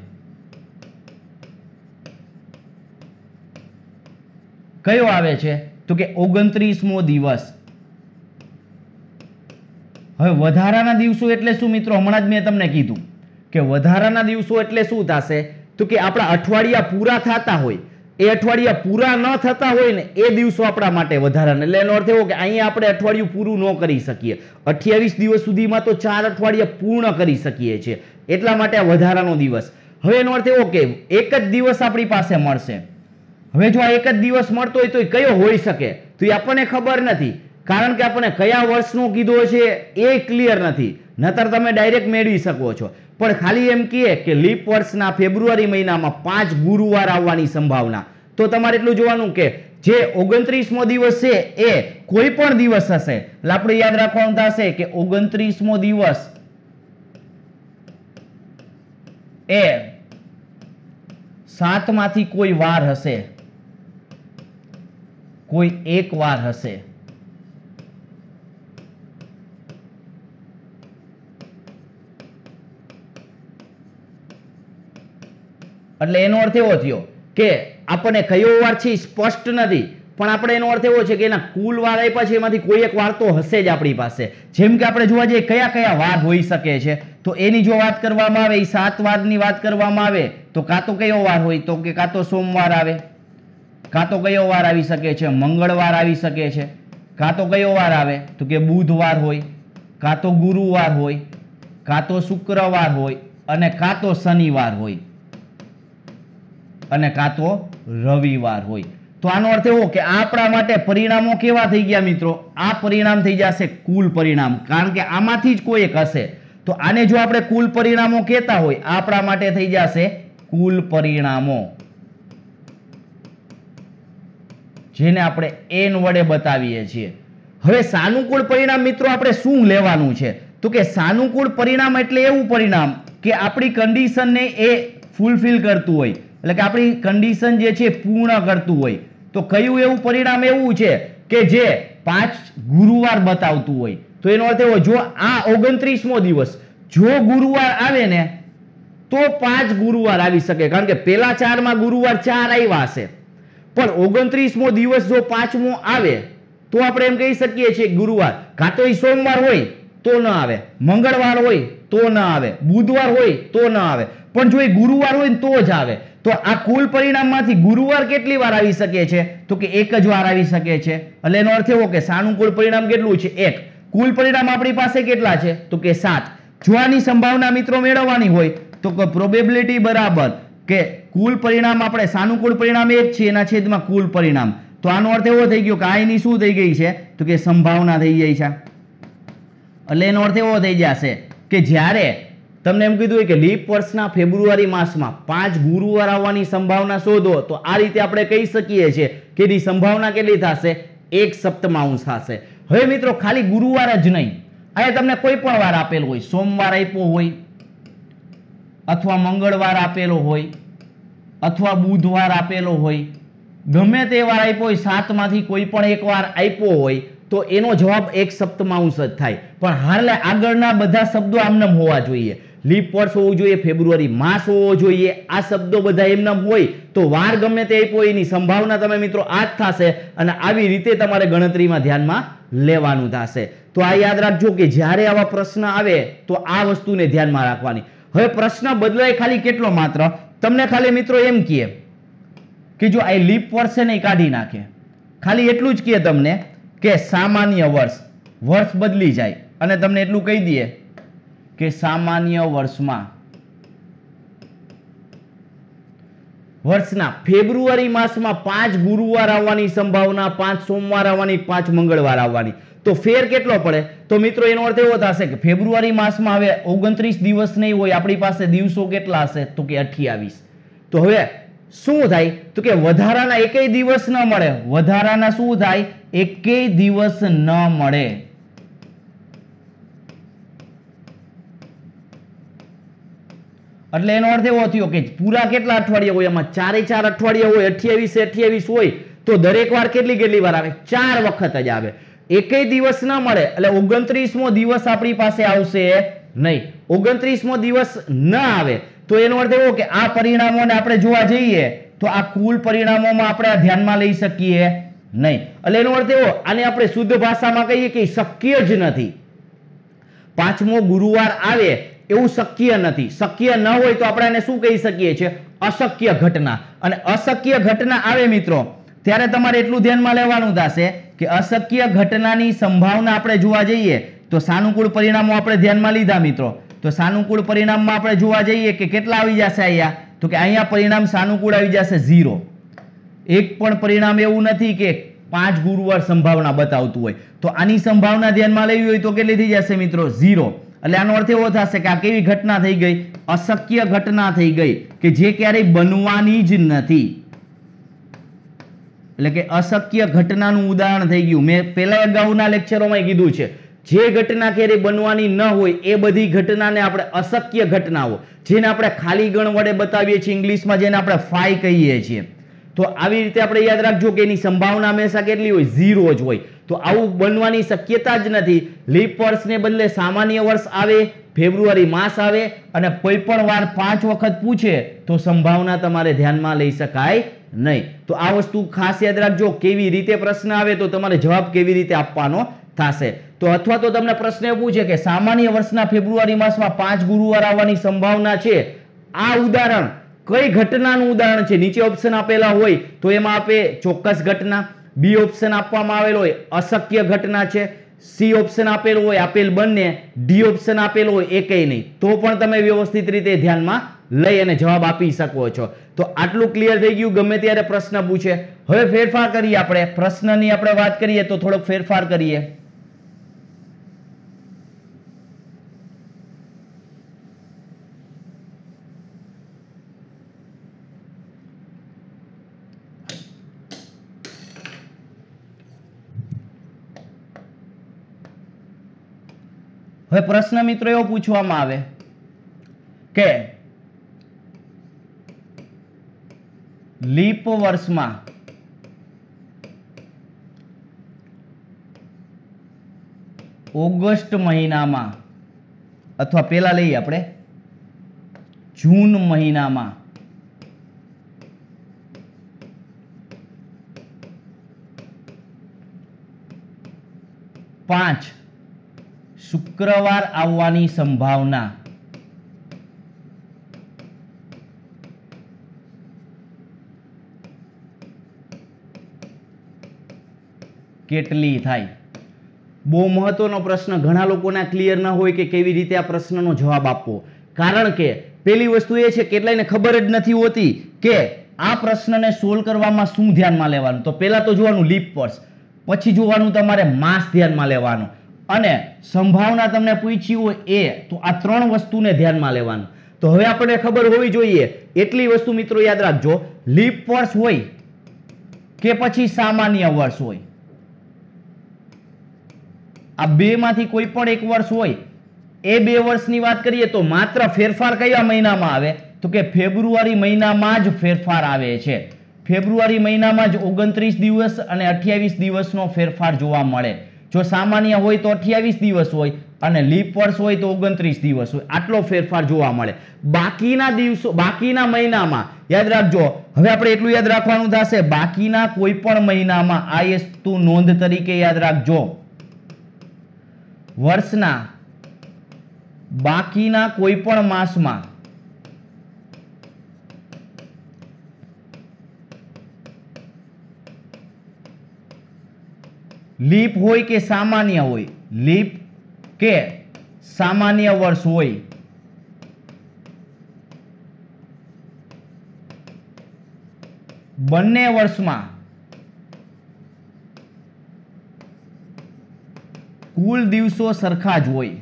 કયો આવે છે, તો કે 29મો દિવસ. હવે વધારાના દિવસો એટલે શું મિત્રો, હમણાં જ મેં તમને કીધું કે વધારાના દિવસો એટલે શું થશે, તો કે આપણા અઠવાડિયા પૂરા થતા હોય, એ અઠવાડિયા પૂરા ન થતા હોય ને એ દિવસો આપણા માટે વધારાના. એટલે એનો અર્થ એવો કે અહીંયા આપણે અઠવાડિયું પૂરું ન કરી શકીએ, 28 દિવસ સુધીમાં તો 4 અઠવાડિયા પૂર્ણ કરી શકીએ છીએ, એટલા માટે આ વધારાનો દિવસ. હવે એનો અર્થ એવો કે એક જ દિવસ આપણી પાસે મળશે. હવે જો આ એક જ દિવસ મળતો હોય તો એ કયો હોઈ શકે, તો એ આપણને ખબર નથી, કારણ કે આપણને કયા વર્ષનો કીધો છે એ ક્લિયર નથી. નતર તમે ડાયરેક્ટ મેળવી શકો છો, પણ ખાલી એમ કહે કે લીપ વર્ષના ફેબ્રુઆરી મહિનામાં 5 ગુરુવાર આવવાની સંભાવના. તો તમારે એટલું જોવાનું કે જે 29મો દિવસ છે એ કોઈ પણ દિવસ હશે, એટલે આપણે યાદ રાખવાનું થશે કે 29મો દિવસ એ 7 માંથી કોઈ વાર હશે, કોઈ એક વાર હશે. એટલે એનો અર્થ એવો થયો કે આપણને કયો વાર છે સ્પષ્ટ નથી, પણ આપણે એનો અર્થ એવો છે કે એના કુલ વાર આપ્યા છે એમાંથી કોઈ એક વાર તો હશે જ આપણી પાસે. જેમ કે આપણે જોવા જઈએ કયા કયા વાર હોઈ શકે છે, તો એની જો વાત કરવામાં આવે, 7 વારની વાત કરવામાં આવે તો કાં તો કયો વાર હોય, તો કે કાં તો સોમવાર આવે, કાં તો કયો વાર આવી શકે છે, મંગળવાર આવી શકે છે, કાં તો કયો વાર આવે, તો કે બુધવાર હોય, કાં તો ગુરુવાર હોય, કાં તો શુક્રવાર હોય, અને કાં તો શનિવાર હોય, અને કાં તો રવિવાર હોય. તો આનો અર્થ એવો કે આપણા માટે પરિણામો કેવા થઈ ગયા મિત્રો, આ પરિણામ થઈ જશે કુલ પરિણામ, કારણ કે આમાંથી જ કોઈ એક હશે. તો આને જો આપણે કુલ પરિણામો કહેતા હોય, આપણા માટે થઈ જશે કુલ પરિણામો, જેને આપણે n વડે બતાવીએ છીએ. હવે સાનુકૂળ પરિણામ મિત્રો આપણે શું લેવાનું છે, તો કે સાનુકૂળ પરિણામ એટલે એવું પરિણામ કે આપણી કન્ડિશનને એ ફૂલફિલ કરતું હોય, એટલે કે આપણી કન્ડિશન જે છે પૂર્ણ કરતું હોય. તો કયું એવું પરિણામ એવું છે કે જે 5 ગુરુવાર બતાવતું હોય. તો એનો અર્થ એવો, જો આ 29મો દિવસ જો ગુરુવાર આવે ને તો 5 ગુરુવાર આવી શકે, કારણ કે પેલા 4 માં ગુરુવાર 4 આવ્યા હશે, પણ 29મો દિવસ જો 5મો આવે તો આપણે એમ કહી શકીએ છીએ ગુરુવાર કાં તો એ સોમવાર હોય તો ન આવે, મંગળવાર હોય તો ન આવે, બુધવાર હોય તો ન આવે, પણ જો એ ગુરુવાર હોય તો જ આવે. તો આ કુલ પરિણામમાંથી ગુરુવાર કેટલી વાર આવી શકે છે, તો કે એક જ વાર આવી શકે છે. એટલે એનો અર્થ એવો કે સાનુકૂળ પરિણામ કેટલું છે, 1. કુલ પરિણામ આપણી પાસે કેટલા છે, તો કે 7. જો આની સંભાવના મિત્રો મેળવવાની હોય તો કે પ્રોબેબિલિટી બરાબર કે કુલ પરિણામ આપણે સાનુકૂળ પરિણામ 1 છે એના છેદમાં કુલ પરિણામ. તો આનો અર્થ એવો થઈ ગયો કે આ એની શું થઈ ગઈ છે, તો કે સંભાવના થઈ જાય છે. એટલે એનો અર્થ એવો થઈ જશે કે જ્યારે તમને એમ કીધું હોય કે લીપ વર્ષના ફેબ્રુઆરી માસમાં 5 ગુરુવાર આવવાની સંભાવના શોધો, તો આ રીતે આપણે કહી શકીએ છીએ કે એની સંભાવના કેટલી થશે, 1/7 થશે. હવે મિત્રો ખાલી ગુરુવાર જ નહીં, અહીંયા તમને કોઈ પણ વાર આપેલો હોય, સોમવાર આપ્યો હોય, અથવા મંગળવાર આપેલો હોય, અથવા બુધવાર આપેલો હોય, ગમે તે વાર આપ્યો હોય, 7 માંથી કોઈ પણ એક વાર આપ્યો હોય, તો એનો જવાબ 1/7 જ થાય. પણ હાલ આગળના બધા શબ્દો આમનામ હોવા જોઈએ. લીપ વર્ષ હોવું જોઈએ, ફેબ્રુઆરી માસ હોવો જોઈએ, આ શબ્દો બધા એમનામ હોય તો વાર ગમે તે આપ્યો એની સંભાવના તમે મિત્રો આ જ થશે, અને આવી રીતે તમારે ગણતરીમાં ધ્યાનમાં લેવાનું થશે. તો આ યાદ રાખજો કે જ્યારે આવા પ્રશ્ન આવે તો આ વસ્તુને ધ્યાનમાં રાખવાની. હવે પ્રશ્ન બદલાય ખાલી કેટલો, માત્ર તમને ખાલી મિત્રો એમ કહે કે જો આ લીપ વર્ષ છે ને એ કાઢી નાખે, ખાલી એટલું જ કહે તમને કે સામાન્ય વર્ષ, વર્ષ બદલી જાય અને તમને એટલું કહી દે કે સામાન્ય વર્ષમાં વર્ષના ફેબ્રુઆરી માસમાં 5 ગુરુવાર આવવાની સંભાવના, 5 સોમવાર આવવાની, 5 મંગળવાર આવવાની. તો ફેર કેટલો પડે? તો મિત્રો એનો અર્થ એવો થશે કે ફેબ્રુઆરી માસમાં હવે 29 દિવસ નહીં હોય, આપણી પાસે દિવસો કેટલા હશે? તો કે 28. તો હવે શું થાય? તો કે વધારાના એકેય દિવસ ન મળે. વધારાના શું થાય? એકેય દિવસ ન મળે. એટલે એનો અર્થ એવો થયો કે પૂરા કેટલા અઠવાડિયા હોય? એમાં 4 અઠવાડિયા હોય, 28 હોય, તો દરેક વાર કેટલી વાર આવે? 4 વખત જ આવે. એકેય દિવસ ન મળે એટલે 29મો દિવસ આપણી પાસે આવશે નહીં. 29મો દિવસ ન આવે તો એનો અર્થ એવો કે આ પરિણામોને આપણે જોવા જઈએ તો આ કુલ પરિણામોમાં આપણે ધ્યાનમાં લઈ શકીએ નહીં. એટલે એનો અર્થ એવો, આને આપણે શુદ્ધ ભાષામાં કહીએ કે શક્ય જ નથી. 5મો ગુરુવાર આવે એવું શક્ય નથી. શક્ય ન હોય તો આપણે એને શું કહી શકીએ છીએ? અશક્ય ઘટના. અને અશક્ય ઘટના આવે મિત્રો ત્યારે તમારે એટલું ધ્યાનમાં લેવાનું થશે કે અશક્ય ઘટનાની સંભાવના આપણે જોવા જઈએ તો સાનુકૂળ પરિણામો આપણે ધ્યાનમાં લીધા મિત્રો. તો સાનુકૂળ પરિણામમાં આપણે જોવા જઈએ કે કેટલા આવી જશે અહીંયા? તો કે અહીંયા પરિણામ સાનુકૂળ આવી જશે 0. એક પણ પરિણામ એવું નથી કે 5 ગુરુવાર સંભાવના બતાવતું હોય. તો આની સંભાવના ધ્યાનમાં લેવી હોય તો કેટલી થઈ જશે મિત્રો? 0. એટલે આનો અર્થ એવો થશે કે આ કેવી ઘટના થઈ ગઈ? અશક્ય ઘટના થઈ ગઈ કે જે ક્યારેય બનવાની જ નથી. એટલે કે અશક્ય ઘટનાનું ઉદાહરણ થઈ ગયું. મેં પહેલા અગાઉના લેક્ચરોમાં કીધું છે જે ઘટના ક્યારેય બનવાની ન હોય એ બધી ઘટનાને આપણે અશક્ય ઘટનાઓ, જેને આપણે ખાલી ગણ વડે બતાવીએ છીએ, ઇંગ્લિશમાં જેને આપણે ફાઈ કહીએ છીએ. તો આવી રીતે આપણે યાદ રાખજો કે એની સંભાવના હંમેશા કેટલી હોય? 0 જ હોય. તો આવું બનવાની શક્યતા જ નથી. લીપ વર્ષને બદલે સામાન્ય વર્ષ આવે, ફેબ્રુઆરી માસ આવે અને કોઈ પણ વાર 5 વખત પૂછે તો સંભાવના તમારે ધ્યાનમાં લઈ શકાય નહીં. તો આ વસ્તુ ખાસ યાદ રાખજો. કેવી રીતે પ્રશ્ન આવે તો તમારે જવાબ કેવી રીતે આપવાનો થશે. તો અથવા તો તમને પ્રશ્ન એ પૂછે કે સામાન્ય વર્ષના ફેબ્રુઆરી માસમાં 5 ગુરુવાર આવવાની સંભાવના છે. આ ઉદાહરણ કઈ ઘટનાનું ઉદાહરણ છે? નીચે ઓપ્શન આપેલા હોય તો એમાં આપે ચોક્કસ ઘટના, બી ઓપ્શન આપવામાં આવેલો હોય અશક્ય ઘટના છે, સી ઓપ્શન આપેલું હોય આપેલ બંને, ડી ઓપ્શન આપેલું હોય એકેય નહીં. તો પણ તમે વ્યવસ્થિત રીતે ધ્યાનમાં લઈ અને જવાબ આપી શકો છો. તો આટલું ક્લિયર થઈ ગયું. ગમે ત્યારે પ્રશ્ન પૂછે. હવે ફેરફાર કરીએ. આપણે પ્રશ્નની આપણે વાત કરીએ તો થોડોક ફેરફાર કરીએ. હવે પ્રશ્ન મિત્રો એવો પૂછવામાં આવે કે લીપ વર્ષમાં ઓગસ્ટ મહિનામાં અથવા પેલા લઈએ આપણે જૂન મહિનામાં પાંચ શુક્રવાર આવવાની સંભાવના કેટલી થાય? બહુ મહત્વનો પ્રશ્ન. ઘણા લોકોને ક્લિયર ન હોય કે કેવી રીતે આ પ્રશ્નનો જવાબ આપવો. કારણ કે પેલી વસ્તુ એ છે કેટલાયને ખબર જ નથી હોતી કે આ પ્રશ્નને સોલ્વ કરવામાં શું ધ્યાનમાં લેવાનું. તો પહેલા તો જોવાનું લીપ વર્ષ, પછી જોવાનું તમારે માસ ધ્યાનમાં લેવાનું, અને સંભાવના તમને પૂછી હોય એ. તો આ 3 વસ્તુને ધ્યાનમાં લેવાનું. તો હવે આપણે ખબર હોવી જોઈએ એટલી વસ્તુ મિત્રો યાદ રાખજો. લીપ વર્ષ હોય કે પછી સામાન્ય વર્ષ હોય, આ બે માંથી કોઈ પણ એક વર્ષ હોય, એ 2 વર્ષની વાત કરીએ તો માત્ર ફેરફાર કયા મહિનામાં આવે? તો કે ફેબ્રુઆરી મહિનામાં જ ફેરફાર આવે છે. ફેબ્રુઆરી મહિનામાં જ 29 દિવસ અને 28 દિવસનો ફેરફાર જોવા મળે. જો સામાન્ય હોય તો 28 દિવસ હોય અને લીપ વર્ષ હોય તો 29 દિવસ હોય. આટલો ફેરફાર જોવા મળે. બાકીના દિવસો, બાકીના મહિનામાં યાદ રાખજો. હવે આપણે એટલું યાદ રાખવાનું થશે, બાકીના કોઈ પણ મહિનામાં આ વસ્તુ નોંધ તરીકે યાદ રાખજો વર્ષના બાકીના કોઈ પણ માસમાં લીપ હોય કે સામાન્ય હોય, લીપ કે સામાન્ય વર્ષ હોય, બંને વર્ષમાં કુલ દિવસો સરખા જ હોય.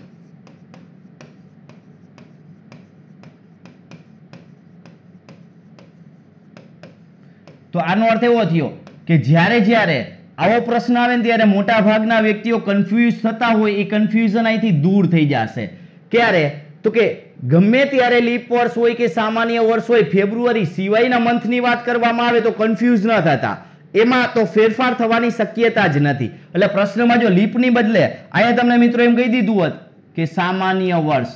તો આનો અર્થ એવો થયો કે જ્યારે આવો પ્રશ્ન આવે ને ત્યારે મોટા ભાગના વ્યક્તિઓ કન્ફ્યુઝ થતા હોય, એ કન્ફ્યુઝન અહીંથી દૂર થઈ જશે. ક્યારે? તો કે ગમે ત્યારે લીપ વર્ષ હોય કે સામાન્ય વર્ષ હોય, ફેબ્રુઆરી સિવાયના મંથની વાત કરવામાં આવે તો કન્ફ્યુઝ ન થતા. એમાં તો ફેરફાર થવાની શક્યતા જ નથી. એટલે પ્રશ્નમાં જો લીપની બદલે અહીંયા તમને મિત્રો એમ કહી દીધું હોત કે સામાન્ય વર્ષ,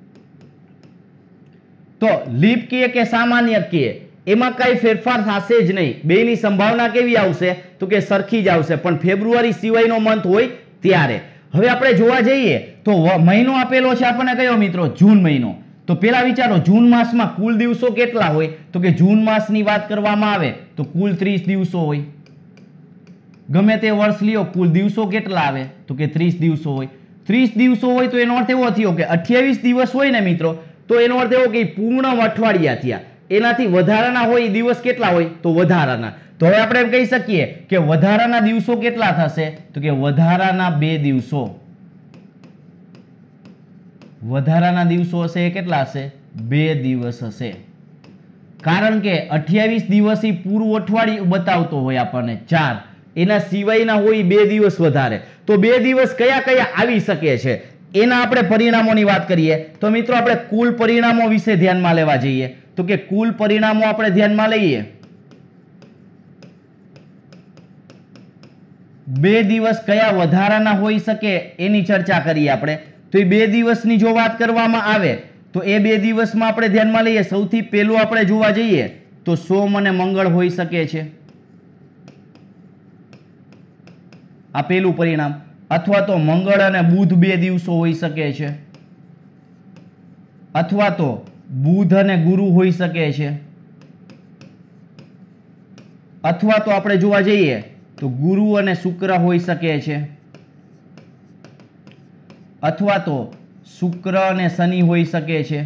તો લીપ કહે કે સામાન્ય કહે એમાં કઈ ફેરફાર થશે જ નહીં. બેની સંભાવના કેવી આવશે? તો કે સરખી જ આવશે, પણ ફેબ્રુઆરી સિવાયનો મંથ હોય ત્યારે. હવે આપણે જોવા જઈએ તો મહિનો આપેલો છે આપણને કયો મિત્રો? જૂન મહિનો. તો પેલા વિચારો, જૂન માસમાં કુલ દિવસો કેટલા હોય? તો કે જૂન માસની વાત કરવામાં આવે તો કુલ 30 દિવસો હોય. ગમે તે વર્ષ લ્યો, કુલ દિવસો કેટલા આવે? તો કે 30 દિવસો હોય. 30 દિવસો હોય તો એનો અર્થ એવો થયો કે 28 દિવસ હોય ને મિત્રો, તો એનો અર્થ એવો કે પૂર્ણ અઠવાડિયા થયા. એનાથી વધારાના હોય એ દિવસ કેટલા હોય? તો વધારાના. તો હવે આપણે એમ કહી શકીએ કે વધારાના દિવસો કેટલા થશે? તો કે વધારાના 2 દિવસો. વધારાના દિવસો હશે એ કેટલા હશે? 2 દિવસ હશે. કારણ કે 28 દિવસ પૂરું અઠવાડિયું બતાવતો હોય આપણને 4, એના સિવાયના હોય 2 દિવસ વધારે. તો 2 દિવસ કયા કયા આવી શકે છે એના આપણે પરિણામોની વાત કરીએ તો મિત્રો આપણે કુલ પરિણામો વિશે ધ્યાનમાં લેવા જઈએ. તો કે કુલ પરિણામો આપણે ધ્યાનમાં લઈએ. 2 દિવસ કયા વધારાના હોઈ શકે એની ચર્ચા કરીએ આપણે. તો એ 2 દિવસની જો વાત કરવામાં આવે તો એ 2 દિવસમાં આપણે ધ્યાનમાં લઈએ. સૌથી પહેલું આપણે જોવા જઈએ તો સોમ અને મંગળ હોઈ શકે છે. આ પહેલું પરિણામ. અથવા તો મંગળ અને બુધ 2 દિવસો હોઈ શકે છે. અથવા તો બુધ અને ગુરુ હોઈ શકે છે. અથવા તો આપણે જોવા જઈએ તો ગુરુ અને શુક્ર હોઈ શકે છે. અથવા તો શુક્ર અને શનિ હોઈ શકે છે.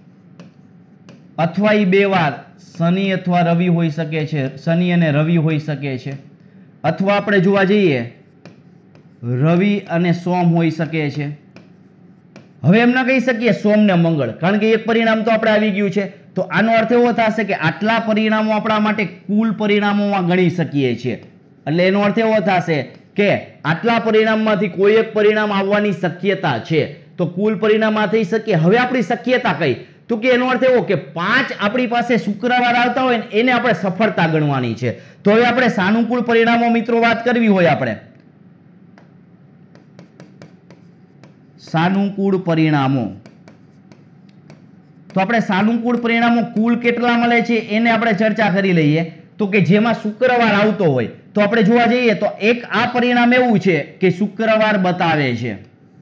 અથવા એ 2 વાર શનિ અથવા રવિ હોઈ શકે છે. શનિ અને રવિ હોઈ શકે છે. અથવા આપણે જોવા જઈએ રવિ અને સોમ હોઈ શકે છે. હવે એમ ના કહી શકીએ સોમ ને મંગળ, કારણ કે એક પરિણામ તો આપણે આવી ગયું છે. તો આનો અર્થ એવો થશે કે આટલા પરિણામો આપણા માટે કુલ પરિણામોમાં ગણી શકીએ છીએ. એટલે એનો અર્થ એવો થશે કે આટલા પરિણામમાંથી કોઈ એક પરિણામ આવવાની શક્યતા છે. તો કુલ પરિણામ થઈ શકે. હવે આપણી શક્યતા કઈ? તો કે એનો અર્થ એવો કે 5 આપણી પાસે શુક્રવાર આવતા હોય ને એને આપણે સફળતા ગણવાની છે. તો હવે આપણે સાનુકૂળ પરિણામો મિત્રો વાત કરવી હોય, આપણે સાનુકૂળ પરિણામો, તો આપણે સાનુકૂળ પરિણામો કુલ કેટલા મળે છે એને આપણે ચર્ચા કરી લઈએ. તો કે જેમાં શુક્રવાર આવતો હોય તો આપણે જોવા જઈએ તો એક આ પરિણામ એવું છે કે શુક્રવાર બતાવે છે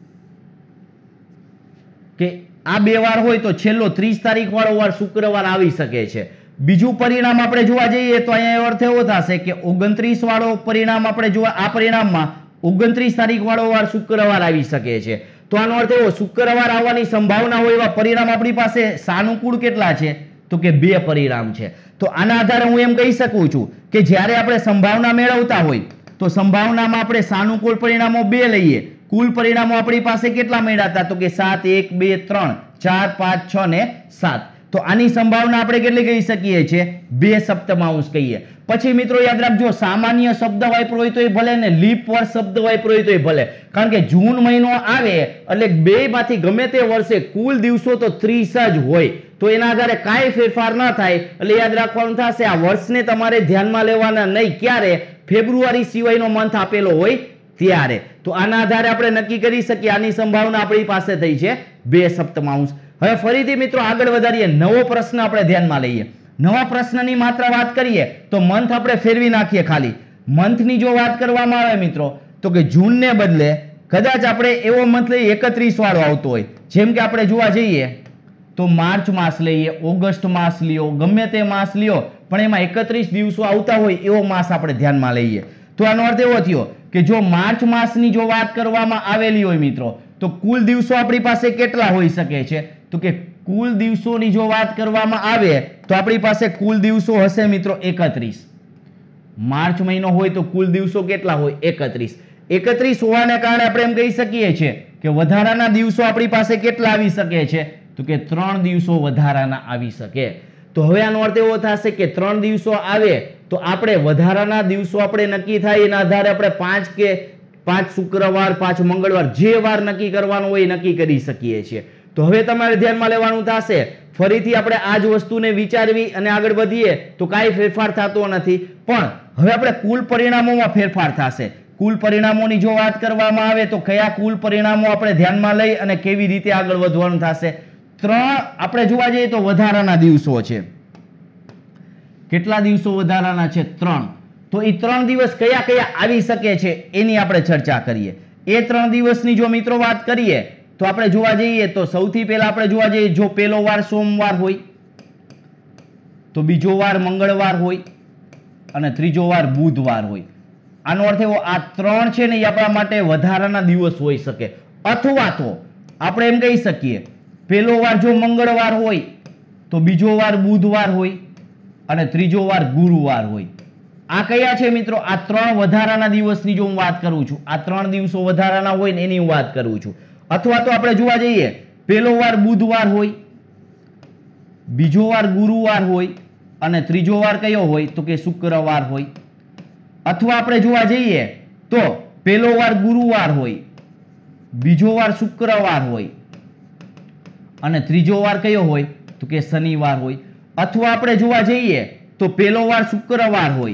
કે આ 2 વાર હોય તો છેલ્લો 30 તારીખ વાળો વાર શુક્રવાર આવી શકે છે. બીજું પરિણામ આપણે જોવા જઈએ તો અહીંયા અર્થ એવો થશે કે 29 વાળો પરિણામ આપણે જોવા, આ પરિણામમાં 29 તારીખ વાળો વાર શુક્રવાર આવી શકે છે. તો આનો અર્થ એવો શુક્રવાર આવવાની સંભાવના હોય એવા પરિણામ આપણી પાસે સાનુકૂળ કેટલા છે? તો કે 2 પરિણામ છે. તો આના આધારે હું એમ કહી શકું છું કે જ્યારે આપણે સંભાવના મેળવતા હોય તો સંભાવનામાં આપણે સાનુકૂળ પરિણામો 2 લઈએ. કુલ પરિણામો આપણી પાસે કેટલા મળ્યા હતા? તો કે 7, 1, 2, 3, 4, 5, 6 ને 7. તો આની સંભાવના આપણે કેટલી કહી શકીએ છીએ? 2 સપ્તમાંશ કહીએ. પછી મિત્રો યાદ રાખજો, સામાન્ય શબ્દ વાપરો હોય તો એ ભલે ને લીપ વર્ષ શબ્દ વાપરો હોય તો એ ભલે, કારણ કે જૂન મહિનો આવે એટલે 2 માંથી ગમે તે વર્ષે કુલ દિવસો તો 30 જ હોય. તો એના આધારે કાંઈ ફેરફાર ન થાય. એટલે યાદ રાખવાનું થશે આ વર્ષને તમારે ધ્યાનમાં લેવાના નહીં. ક્યારે? ફેબ્રુઆરી સિવાયનો મંથ આપેલો હોય ત્યારે. તો આના આધારે આપણે નક્કી કરી શકીએ આની સંભાવના આપણી પાસે થઈ છે 2 સપ્તમાંશ. હવે ફરીથી મિત્રો આગળ વધારીએ. નવો પ્રશ્ન આપણે ધ્યાનમાં લઈએ. નવા પ્રશ્નની માત્ર વાત કરીએ તો મંથ આપણે ફેરવી નાખીએ. ખાલી મંથની જો વાત કરવામાં આવે મિત્રો તો કે જૂનને બદલે કદાચ આપણે એવો મંથ લઈએ 31 વાળો આવતો હોય, જેમ કે આપણે જોવા જઈએ તો માર્ચ માસ લઈએ, ઓગસ્ટ માસ લ્યો, ગમે તે માસ લ્યો, પણ એમાં 31 દિવસો આવતા હોય એવો માસ આપણે ધ્યાનમાં લઈએ. તો આનો અર્થ એવો થયો કે જો માર્ચ માસની જો વાત કરવામાં આવેલી હોય મિત્રો, તો કુલ દિવસો આપણી પાસે કેટલા હોઈ શકે છે? તો કે કુલ દિવસોની જો વાત કરવામાં આવે તો આપણી પાસે કુલ દિવસો હશે મિત્રો 31. માર્ચ મહિનો હોય તો કુલ દિવસો કેટલા હોય? 31. 31 હોવાને કારણે આપણે એમ કહી શકીએ છીએ કે વધારાના દિવસો આપણી પાસે કેટલા આવી શકે છે? તો કે 3 દિવસો વધારાના આવી શકે. તો હવે આનો અર્થ એવો થશે કે 3 દિવસો આવે તો આપણે વધારાના દિવસો આપણે નક્કી થાય એના આધારે આપણે 5 કે 5 શુક્રવાર, 5 મંગળવાર, જે વાર નક્કી કરવાનું હોય એ નક્કી કરી શકીએ છીએ. તો હવે તમારે ધ્યાનમાં લેવાનું થશે, ફરીથી આપણે આ જ વસ્તુને વિચારવી અને આગળ વધીએ તો કાંઈ ફેરફાર થતો નથી, પણ હવે આપણે કુલ પરિણામોમાં ફેરફાર થશે. કુલ પરિણામોની જો વાત કરવામાં આવે તો કયા કુલ પરિણામો આપણે ધ્યાનમાં લઈ અને કેવી રીતે આગળ વધવાનું થશે? 3 આપણે જોવા જઈએ તો વધારાના દિવસો છે. કેટલા દિવસો વધારાના છે? 3. તો એ 3 દિવસ કયા કયા આવી શકે છે એની આપણે ચર્ચા કરીએ. એ 3 દિવસની જો મિત્રો વાત કરીએ તો આપણે જોવા જઈએ તો સૌથી પહેલા આપણે જોવા જઈએ, જો પહેલો વાર સોમવાર હોય, તો બીજો વાર મંગળવાર હોય અને ત્રીજો વાર બુધવાર હોય. આનો અર્થ એવો આ 3 છે ને એ આપણા માટે વધારાના દિવસ હોઈ શકે. અથવા તો આપણે એમ કહી શકીએ પહેલો વાર જો મંગળવાર હોય તો બીજો વાર બુધવાર હોય અને ત્રીજો વાર ગુરુવાર હોય. આ કયા છે મિત્રો? આ 3 વધારાના દિવસની જો હું વાત કરું છું, આ 3 દિવસો વધારાના હોય ને એની હું વાત કરું છું. અથવા તો આપણે જોવા જઈએ પહેલો વાર બુધવાર હોય, બીજો વાર ગુરુવાર હોય અને ત્રીજો વાર કયો હોય? તો કે શુક્રવાર હોય. અથવા આપણે જોવા જઈએ તો પહેલો વાર ગુરુવાર હોય, બીજો વાર શુક્રવાર હોય અને ત્રીજો વાર કયો હોય? તો કે શનિવાર હોય. અથવા આપણે જોવા જઈએ તો પહેલો વાર શુક્રવાર હોય,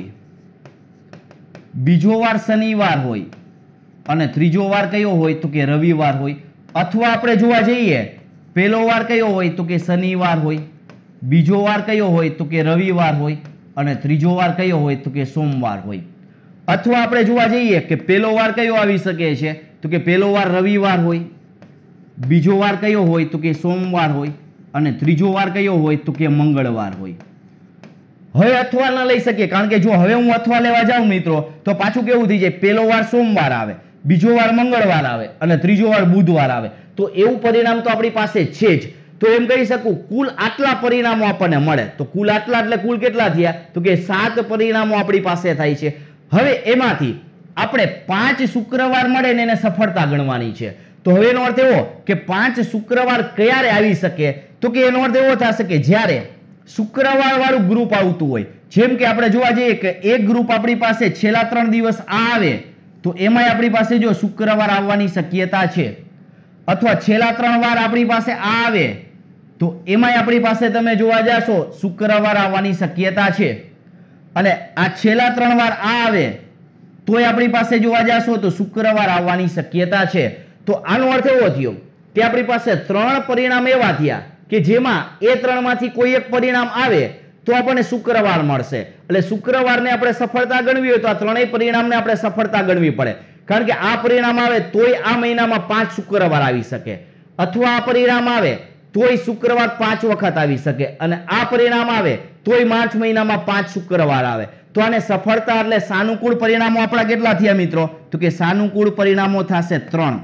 બીજો વાર શનિવાર હોય અને ત્રીજો વાર કયો હોય? તો કે રવિવાર હોય. અથવા આપણે જોવા જઈએ પહેલો વાર કયો હોય? તો કે શનિવાર હોય, બીજો વાર કયો હોય? તો કે રવિવાર હોય અને ત્રીજો વાર કયો હોય? તો કે સોમવાર હોય. અથવા આપણે જોવા જઈએ કે પહેલો વાર કયો આવી શકે છે? તો કે પહેલો વાર રવિવાર હોય, બીજો વાર કયો હોય? તો કે સોમવાર હોય અને ત્રીજો વાર કયો હોય? તો કે મંગળવાર હોય. હવે અથવા ન લઈ શકીએ, કારણ કે જો હવે હું અથવા લેવા જાઉં મિત્રો તો પાછું કેવું થઈ જાય? પહેલો વાર સોમવાર આવે, બીજો વાર મંગળવાર આવે અને ત્રીજો વાર બુધવાર આવે. તો એવું પરિણામ તો આપણી પાસે છે જ. તો એમ કહી શકું કુલ આટલા પરિણામો આપણને મળે. તો કુલ આટલા એટલે કુલ કેટલા થયા? તો કે 7 પરિણામો આપણી પાસે થાય છે. હવે એમાંથી આપણે 5 શુક્રવાર મળે ને એને સફળતા ગણવાની છે. તો હવે એનો અર્થ એવો કે 5 શુક્રવાર ક્યારે આવી શકે? તો કે એનો અર્થ એવો થશે કે જ્યારે શુક્રવાર વાળું ગ્રુપ આવતું હોય. જેમ કે આપણે જોવા જઈએ કે એક ગ્રુપ આપણી પાસે છેલ્લા 3 દિવસ આવે તો એમાં આપણી પાસે જો શુક્રવાર આવવાની શક્યતા છે, અથવા છેલ્લા 3 વાર આપણી પાસે આવે તો એમાં આપણી પાસે તમે જોવા જાશો શુક્રવાર આવવાની શક્યતા છે. અને આ છેલ્લા 3 વાર આવે તોય આપણી પાસે જોવા જાશો તો શુક્રવાર આવવાની શક્યતા છે. તો આનો અર્થ એવો થયો કે આપણી પાસે 3 પરિણામ એવા થયા કે જેમાં એ 3 માંથી કોઈ એક પરિણામ આવે તો આપણને શુક્રવાર મળશે. એટલે શુક્રવારને આપણે સફળતા ગણવી હોય તો આ 3 પરિણામને આપણે સફળતા ગણવી પડે. કારણ કે આ પરિણામ આવે તોય આ મહિનામાં 5 શુક્રવાર આવી શકે, અથવા આ પરિણામ આવે તોય શુક્રવાર 5 વખત આવી શકે, અને આ પરિણામ આવે તોય માર્ચ મહિનામાં 5 શુક્રવાર આવે. તો આને સફળતા એટલે સાનુકૂળ પરિણામો આપણા કેટલા થયા મિત્રો? તો કે સાનુકૂળ પરિણામો થશે 3.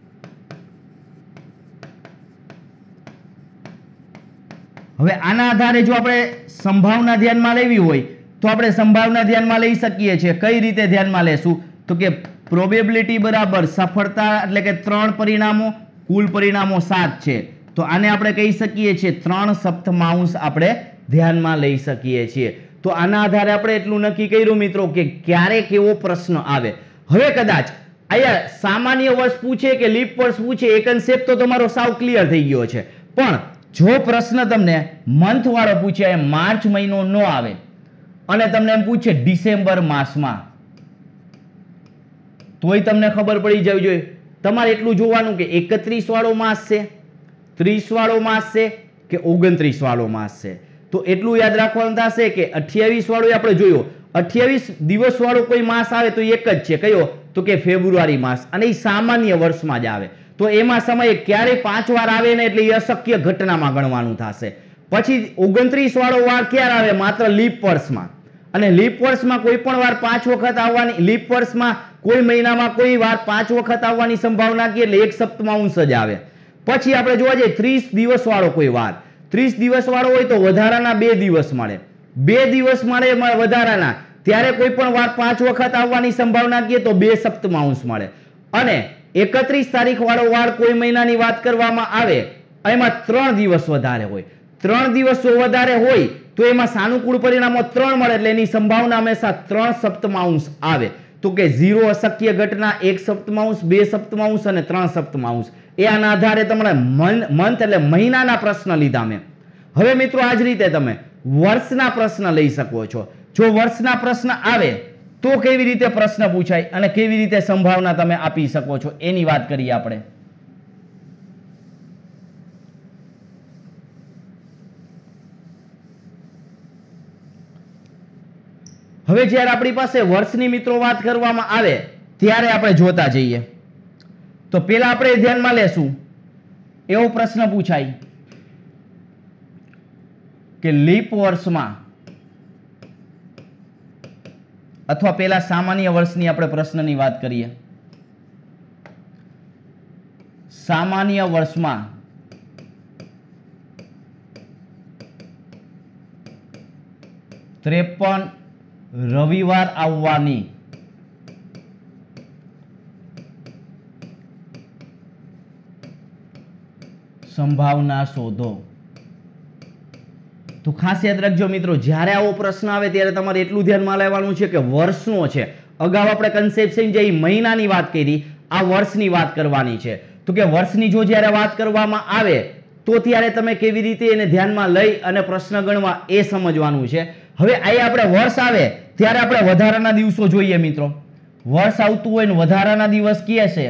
હવે આના આધારે જો આપણે સંભાવના ધ્યાનમાં લેવી હોય તો આપણે સંભાવના ધ્યાનમાં લઈ શકીએ છીએ. કઈ રીતે ધ્યાનમાં લેશું? તો કે પ્રોબેબિલિટી બરાબર સફળતા એટલે કે 3 પરિણામો, કુલ પરિણામો 7 છે. તો આને આપણે કહી શકીએ છીએ 3 સપ્તમાંશ આપણે ધ્યાનમાં લઈ શકીએ છીએ. તો આના આધારે આપણે એટલું નક્કી કર્યું મિત્રો કે ક્યારે કેવો પ્રશ્ન આવે. હવે કદાચ અહીંયા સામાન્ય વર્ષ પૂછે કે લીપ વર્ષ પૂછે એ કન્સેપ્ટ તો તમારો સાવ ક્લિયર થઈ ગયો છે. પણ જો પ્રશ્ન તમને મંથ વાળો પૂછે, માર્ચ મહિનો ન આવે અને તમને એમ પૂછે ડિસેમ્બર માસમાં, તોય તમને ખબર પડી જવી જોઈએ. તમારે એટલું જોવાનું કે 31 વાળો માસ છે, 30 વાળો માસ છે કે 29 વાળો માસ છે. તો એટલું યાદ રાખવાનું થશે કે 28 વાળો આપણે જોયો, 28 દિવસ વાળો કોઈ માસ આવે તો એક જ છે, કયો? તો કે ફેબ્રુઆરી માસ, અને એ સામાન્ય વર્ષમાં જ આવે. તો એમાં સમય ક્યારે 5 વાર આવે ને એટલે એ અશક્ય ઘટનામાં ગણવાનું થશે. પછી 29 વાળો વાર ક્યારે આવે? માત્ર લીપ વર્ષમાં. અને લીપ વર્ષમાં કોઈ પણ વાર 5 વખત આવવાની, લીપ વર્ષમાં કોઈ મહિનામાં કોઈ વાર 5 વખત આવવાની સંભાવના કે એટલે 1 સપ્તમાંશ જ આવે. પછી આપણે જોવા જઈએ 30 દિવસ વાળો કોઈ વાર, 30 દિવસ વાળો હોય તો વધારાના 2 દિવસ મળે, 2 દિવસ મળે વધારાના, ત્યારે કોઈ પણ વાર 5 વખત આવવાની સંભાવના કહીએ તો 2 સપ્તમાંશ મળે. અને 31 તારીખ વાળો વાર કોઈ મહિનાની વાત કરવામાં આવે, એમાં 3 દિવસ વધારે હોય, 3 દિવસ વધારે હોય તો એમાં સાનુકૂળ પરિણામો 3 મળે, એટલે એની સંભાવના હંમેશા 3 સપ્તમાંશ આવે. તો કે 0 અશક્ય ઘટના, 1 સપ્તમાંશ, 2 સપ્તમાંશ અને 3 સપ્તમાંશ. એ આના આધારે તમારે મંથ એટલે મહિનાના પ્રશ્ન લીધા મેં. હવે મિત્રો આ જ રીતે તમે વર્ષના પ્રશ્ન લઈ શકો છો. જો વર્ષના પ્રશ્ન આવે તો કેવી રીતે પ્રશ્ન પૂછાય અને કેવી રીતે સંભાવના તમે આપી શકો છો એની વાત કરીએ આપણે. હવે જ્યારે આપણી પાસે વર્ષની મિત્રો વાત કરવામાં આવે ત્યારે આપણે જોતા જઈએ તો પેલા આપણે ધ્યાનમાં લેશું એવો પ્રશ્ન પૂછાય કે લીપ વર્ષમાં, અથવા પેલા સામાન્ય વર્ષની આપણે પ્રશ્નની વાત કરીએ. સામાન્ય વર્ષમાં ત્રેપન રવિવાર આવવાની સંભાવના શોધો. તો ખાસ યાદ રાખજો મિત્રો, જ્યારે આવો પ્રશ્ન આવે ત્યારે તમારે એટલું ધ્યાનમાં લેવાનું છે કે વર્ષનો છે. અગાઉ આપણે કન્સેપ્ટ સમજાઈ, મહિનાની વાત કરી, આ વર્ષની વાત કરવાની છે. તો કે વર્ષની જો જ્યારે વાત કરવામાં આવે તો ત્યારે તમે કેવી રીતે એને ધ્યાનમાં લઈ અને પ્રશ્ન ગણવા એ સમજવાનું છે. હવે અહીં આપણે વર્ષ આવે ત્યારે આપણે વધારાના દિવસો જોઈએ મિત્રો. વર્ષ આવતું હોય ને વધારાના દિવસ કયા છે?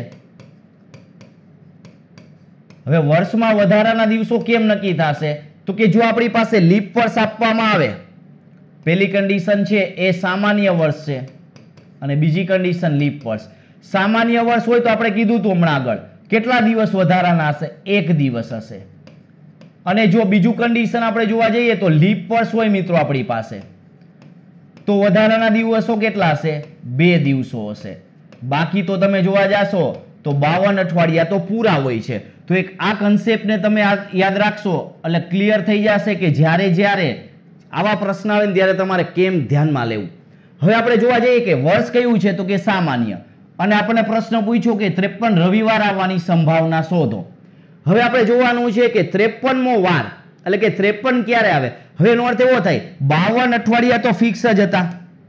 હવે વર્ષમાં વધારાના દિવસો કેમ નક્કી થશે? તો કે જો આપણી પાસે લીપ વર્ષ આપવામાં આવે, પહેલી કન્ડિશન છે એ સામાન્ય વર્ષ છે અને બીજી કન્ડિશન લીપ વર્ષ. સામાન્ય વર્ષ હોય તો આપણે કીધું હતું હમણાં આગળ કેટલા દિવસ વધારાના હશે? 1 દિવસ હશે. અને જો બીજું કન્ડિશન આપણે જોવા જઈએ તો લીપ વર્ષ હોય મિત્રો આપણી પાસે, તો વધારાના દિવસો કેટલા હશે? 2 દિવસો હશે. બાકી તો તમે જોવા જાશો તો 52 અઠવાડિયા તો પૂરા હોય છે. તો એક આ કન્સેપ્ટને તમે યાદ રાખશો એટલે ક્લિયર થઈ જશે કે જ્યારે આવા પ્રશ્ન આવે ને ત્યારે તમારે કેમ ધ્યાનમાં લેવું. હવે આપણે જોવા જઈએ કે વર્ષ કયું છે? તો કે સામાન્ય. અને આપણને પ્રશ્ન પૂછ્યો કે 53 રવિવાર આવવાની સંભાવના શોધો. હવે આપણે જોવાનું છે કે 53મો વાર એટલે કે 53 ક્યારે આવે? હવે એનો અર્થ એવો થાય 52 અઠવાડિયા તો ફિક્સ જ હતા,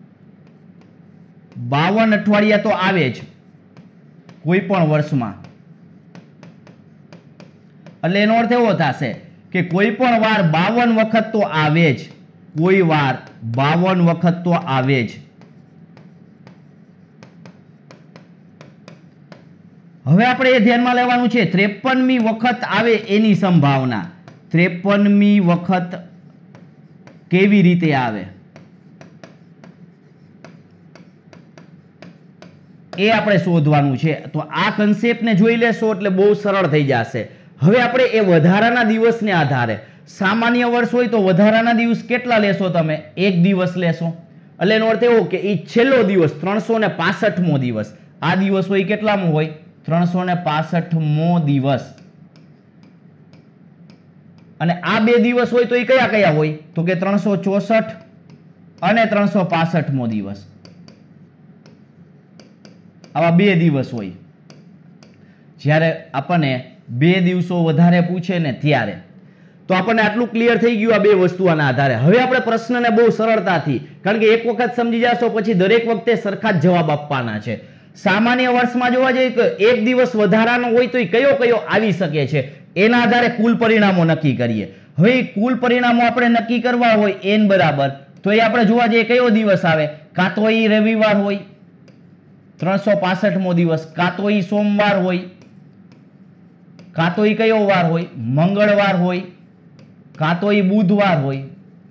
52 અઠવાડિયા તો આવે જ કોઈ પણ વર્ષમાં. એટલે એનો અર્થ એવો થશે કે કોઈ પણ વાર 52 વખત તો આવે જ, કોઈ વાર 52 વખત તો આવે જ. હવે આપણે એ ધ્યાનમાં લેવાનું છે 53મી વખત આવે એની સંભાવના. 53મી વખત કેવી રીતે આવે એ આપણે શોધવાનું છે. તો આ કન્સેપ્ટને જોઈ લેશો એટલે બહુ સરળ થઈ જશે. હવે આપણે એ વધારાના દિવસને આધારે, સામાન્ય વર્ષ હોય તો વધારાના દિવસ કેટલા લેશો તમે? 1 દિવસ લેશો. એટલે એનો અર્થ એવો કે એ છેલ્લો દિવસ 365મો દિવસ, આ દિવસ હોય કેટલામો હોય? 365મો દિવસ. અને આ 2 દિવસ હોય તો એ કયા કયા હોય? તો કે 364 અને 365મો દિવસ. આવા 2 દિવસ હોય. જ્યારે આપણને 2 દિવસો વધારે પૂછે ને ત્યારે તો આપણને આટલું ક્લિયર થઈ ગયું આ 2 વસ્તુઓના આધારે. હવે આપણે પ્રશ્નને બહુ સરળતાથી, કારણ કે એક વખત સમજી જશો પછી દરેક વખતે સરખા જ જવાબ આપવાના છે. સામાન્ય વર્ષમાં જોવા જઈએ તો 1 દિવસ વધારાનો હોય તો એ કયો કયો આવી શકે છે એના આધારે કુલ પરિણામો નક્કી કરીએ. હવે કુલ પરિણામો આપણે નક્કી કરવા હોય n બરાબર, તો એ આપણે જોવા જઈએ કયો દિવસ આવે? કાં તો એ રવિવાર હોય 365મો દિવસ, કાં તો એ સોમવાર હોય, કાં તો એ કયો વાર હોય? મંગળવાર હોય, કાં તો એ બુધવાર હોય,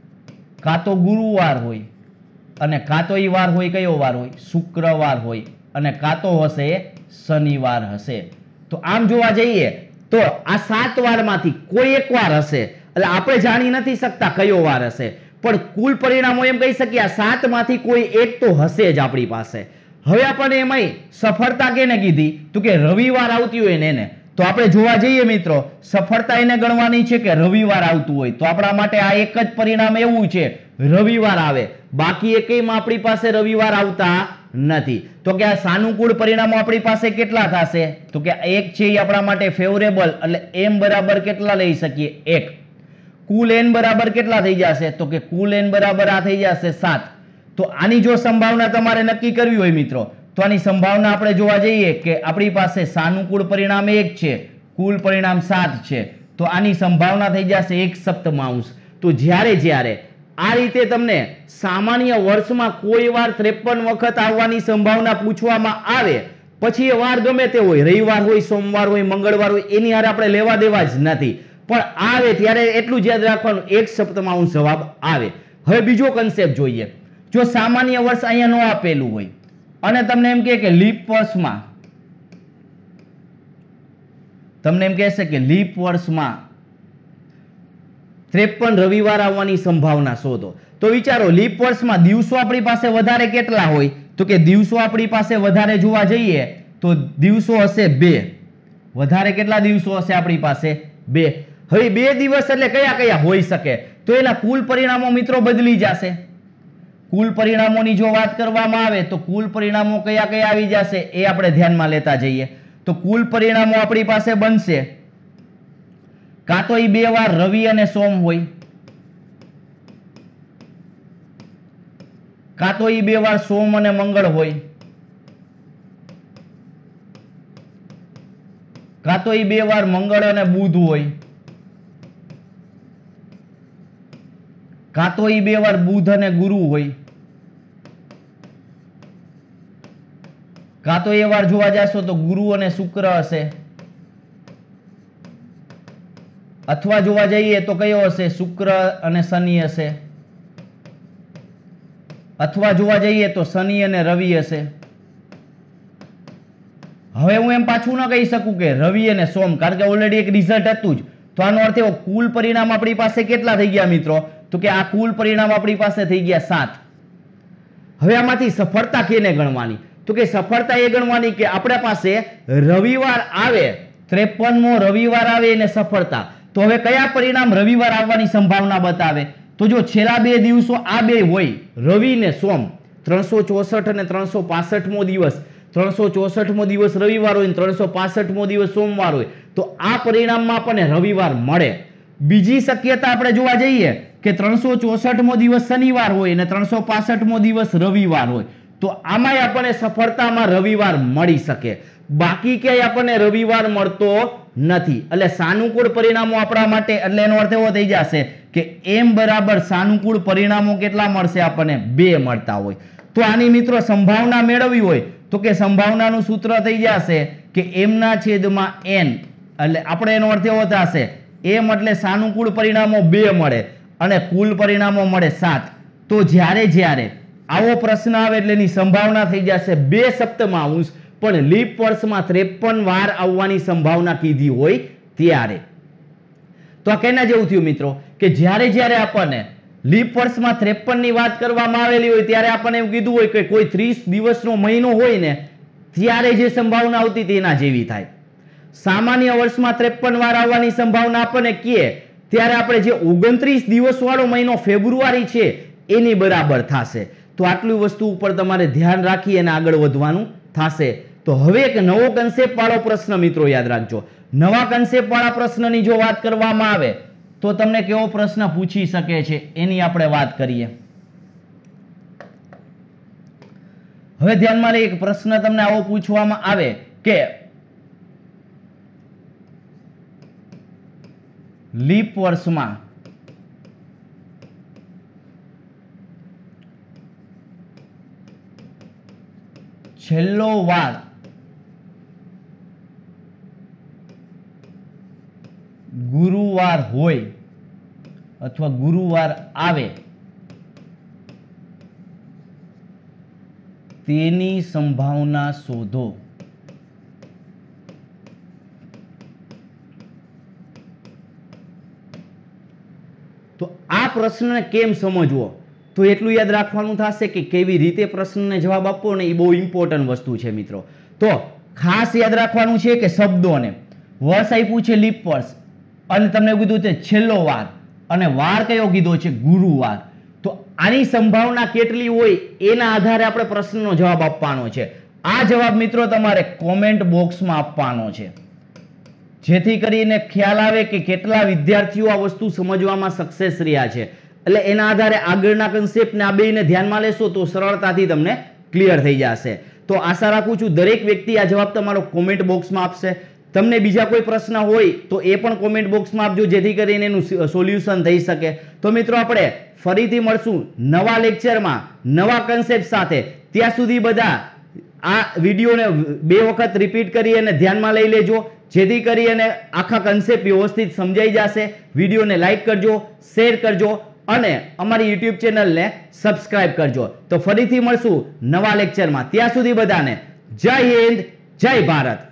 કાં તો ગુરુવાર હોય, અને કાં તો એ વાર હોય કયો વાર હોય? શુક્રવાર હોય. અને કાં તો હશે શનિવાર હશે. તો આમ જોવા જઈએ તો આ 7 વારમાંથી કોઈ એક વાર હશે, એટલે આપણે જાણી નથી શકતા કયો વાર હશે, પણ કુલ પરિણામો એમ કહી શકીએ આ 7 માંથી કોઈ એક તો હશે જ આપણી પાસે. હવે આપણને એમાંય સફળતા કેને કીધી? તો કે રવિવાર આવતી હોય ને એને. તો આપણે જોવા જઈએ મિત્રો, સફળતા એને ગણવાની છે કે રવિવાર આવતું હોય. તો આપણા માટે આ એક જ પરિણામ એવું છે, રવિવાર આવે. બાકી એકેયમાં આપણી પાસે રવિવાર આવતા નથી. તો કે આ સાનુકૂળ પરિણામો આપણી પાસે કેટલા થશે? તો કે એક છે એ આપણા માટે ફેવરેબલ, એટલે m બરાબર કેટલા લઈ શકીએ? 1. કુલ n બરાબર કેટલા થઈ જશે? તો કે કુલ n બરાબર આ થઈ જશે 7. તો આની જો સંભાવના તમારે નક્કી કરવી હોય મિત્રો, તો આની સંભાવના આપણે જોવા જઈએ કે આપણી પાસે સાનુકૂળ પરિણામ 1 છે, કુલ પરિણામ 7 છે. તો આની સંભાવના થઈ જશે 1/7. તો જ્યારે આ રીતે તમને સામાન્ય વર્ષમાં કોઈ વાર 53 વખત આવવાની સંભાવના પૂછવામાં આવે, પછી એ વાર ગમે તે હોય, રવિવાર હોય, સોમવાર હોય, મંગળવાર હોય, એની હારે આપણે લેવા દેવા જ નથી, પણ આવે ત્યારે એટલું જ યાદ રાખવાનું 1/7 જવાબ આવે. હવે બીજો કન્સેપ્ટ જોઈએ. જો સામાન્ય વર્ષ અહીંયા ન આપેલું હોય અને તમને એમ કહે કે લીપ વર્ષમાં, તમને એમ કહેશે કે લીપ વર્ષમાં 53 રવિવાર આવવાની સંભાવના શોધો. તો વિચારો, લીપ વર્ષમાં દિવસો આપણી પાસે વધારે કેટલા હોય? તો કે દિવસો આપણી પાસે વધારે જોવા જઈએ તો દિવસો હશે 2. વધારે કેટલા દિવસો હશે આપણી પાસે? 2. હવે 2 દિવસ એટલે કયા કયા હોઈ શકે? તો એના કુલ પરિણામો મિત્રો બદલી જશે. કુલ પરિણામોની જો વાત કરવામાં આવે તો કુલ પરિણામો કયા કયા આવી જશે એ આપણે ધ્યાનમાં લેતા જઈએ. તો કુલ પરિણામો આપણી પાસે બનશે, કાં તો એ 2 વાર રવિ અને સોમ હોય, કાં તો એ 2 વાર સોમ અને મંગળ હોય, કાં તો એ 2 વાર મંગળ અને બુધ હોય, કાં તો એ 2 વાર બુધ અને ગુરુ હોય, કાં તો એ વાર જોવા જશો તો ગુરુ અને શુક્ર હશે, અથવા જોવા જઈએ તો કયો હશે? શુક્ર અને શનિ હશે, અથવા જોવા જઈએ તો શનિ અને રવિ હશે. હવે હું એમ પાછું ન કહી શકું કે રવિ અને સોમ, કારણ કે ઓલરેડી એક રિઝલ્ટ હતું જ. તો આનો અર્થ એવો, કુલ પરિણામ આપણી પાસે કેટલા થઈ ગયા મિત્રો? તો કે આ કુલ પરિણામ આપણી પાસે થઈ ગયા 7. હવે આમાંથી સફળતા કેને ગણવાની? તો કે સફળતા એ ગણવાની કે આપણા પાસે રવિવાર આવે, 53મો રવિવાર આવે એને સફળતા. તો હવે કયા પરિણામ રવિવાર આવવાની સંભાવના બતાવે? તો જો છેલ્લા 2 દિવસો આ 2 હોય, રવિ ને સોમ, 364 અને 365મો દિવસ, 364મો દિવસ રવિવાર હોય, 365મો દિવસ સોમવાર હોય, તો આ પરિણામમાં આપણને રવિવાર મળે. બીજી શક્યતા આપણે જોવા જઈએ કે 364મો દિવસ શનિવાર હોય અને 365મો દિવસ રવિવાર હોય, તો આમાંય આપણને સફળતામાં રવિવાર મળી શકે. બાકી ક્યાંય આપણને રવિવાર મળતો નથી. એટલે સાનુકૂળ પરિણામો આપણા માટે, એટલે એનો અર્થ એવો થઈ જશે કે m બરાબર સાનુકૂળ પરિણામો કેટલા મળશે આપણને? 2 મળતા હોય. તો આની મિત્રો સંભાવના મેળવવી હોય તો કે સંભાવનાનું સૂત્ર થઈ જશે કે m/n, એટલે આપણે એનો અર્થ એવો થશે, m એટલે સાનુકૂળ પરિણામો 2 મળે અને કુલ પરિણામો મળે 7. તો જ્યારે આવો પ્રશ્ન આવે એટલે એની સંભાવના થઈ જશે 2/7, પણ લીપ વર્ષમાં 53 વાર આવવાની સંભાવના કીધી હોય ત્યારે. તો આ કેના જેવું થયું મિત્રો કે જ્યારે આપણને લીપ વર્ષમાં 53 ની વાત કરવામાં આવેલી હોય ત્યારે આપણને એવું કીધું હોય કે કોઈ 30 દિવસનો મહિનો હોય ને ત્યારે જે સંભાવના આવતી તેના જેવી થાય. સામાન્ય વર્ષમાં 53 વાર આવવાની સંભાવના આપણને કહે ત્યારે આપણે જે 29 દિવસ વાળો મહિનો ફેબ્રુઆરી છે એની બરાબર થશે. તો આટલી વસ્તુ ઉપર તમારે ધ્યાન રાખી અને આગળ વધવાનું થશે. તો હવે એક નવો કન્સેપ્ટ વાળો પ્રશ્ન મિત્રો યાદ રાખજો. નવા કન્સેપ્ટ વાળા પ્રશ્નની જો વાત કરવામાં આવે તો તમને કેવો પ્રશ્ન પૂછી શકે છે એની આપણે વાત કરીએ. હવે ધ્યાનમાં લઈએ, એક પ્રશ્ન તમને આવો પૂછવામાં આવે કે લીપ વર્ષમાં છેલ્લો વાર ગુરુવાર હોય અથવા ગુરુવાર આવે તેની સંભાવના શોધો. તો આ પ્રશ્નને કેમ સમજવો, તો એટલું યાદ રાખવાનું થશે કે કેવી રીતે પ્રશ્નને જવાબ આપવો ને એ બહુ ઇમ્પોર્ટન્ટ વસ્તુ છે મિત્રો. તો ખાસ યાદ રાખવાનું છે કે શબ્દોને વર્ષ આપ્યું છે લીપ વર્ષ અને તમને કીધું છે છેલ્લો વાર અને વાર કયો કીધો છે ગુરુવાર. તો આની સંભાવના કેટલી હોય એના આધારે આપણે પ્રશ્નનો જવાબ આપવાનો છે. આ જવાબ મિત્રો તમારે કોમેન્ટ બોક્સમાં આપવાનો છે, જેથી કરીને ખ્યાલ આવે કે કેટલા વિદ્યાર્થીઓ આ વસ્તુ સમજવામાં સક્સેસ રહ્યા છે. એટલે એના આધારે આગળના કન્સેપ્ટને આ બેને ધ્યાનમાં લેશો તો સરળતાથી તમને ક્લિયર થઈ જશે. તો આશા રાખું છું દરેક વ્યક્તિ આ જવાબ તમારો કોમેન્ટ બોક્સમાં આપશે. તમને બીજા કોઈ પ્રશ્ન હોય તો એ પણ કોમેન્ટ બોક્સમાં આપજો, જેથી કરીને એનું સોલ્યુશન થઈ શકે. તો મિત્રો આપણે ફરીથી મળશું નવા લેક્ચરમાં નવા કન્સેપ્ટ સાથે. ત્યાં સુધી બધા આ વિડીયોને 2 વખત રિપીટ કરી અને ધ્યાનમાં લઈ લેજો, જેથી કરી અને આખા કન્સેપ્ટ વ્યવસ્થિત સમજાઈ જશે. વિડીયોને લાઈક કરજો, શેર કરજો અને અમારી યુટ્યુબ ચેનલને સબસ્ક્રાઇબ કરજો. તો ફરીથી મળશું નવા લેક્ચરમાં. ત્યાં સુધી બધાને જય હિન્દ, જય ભારત.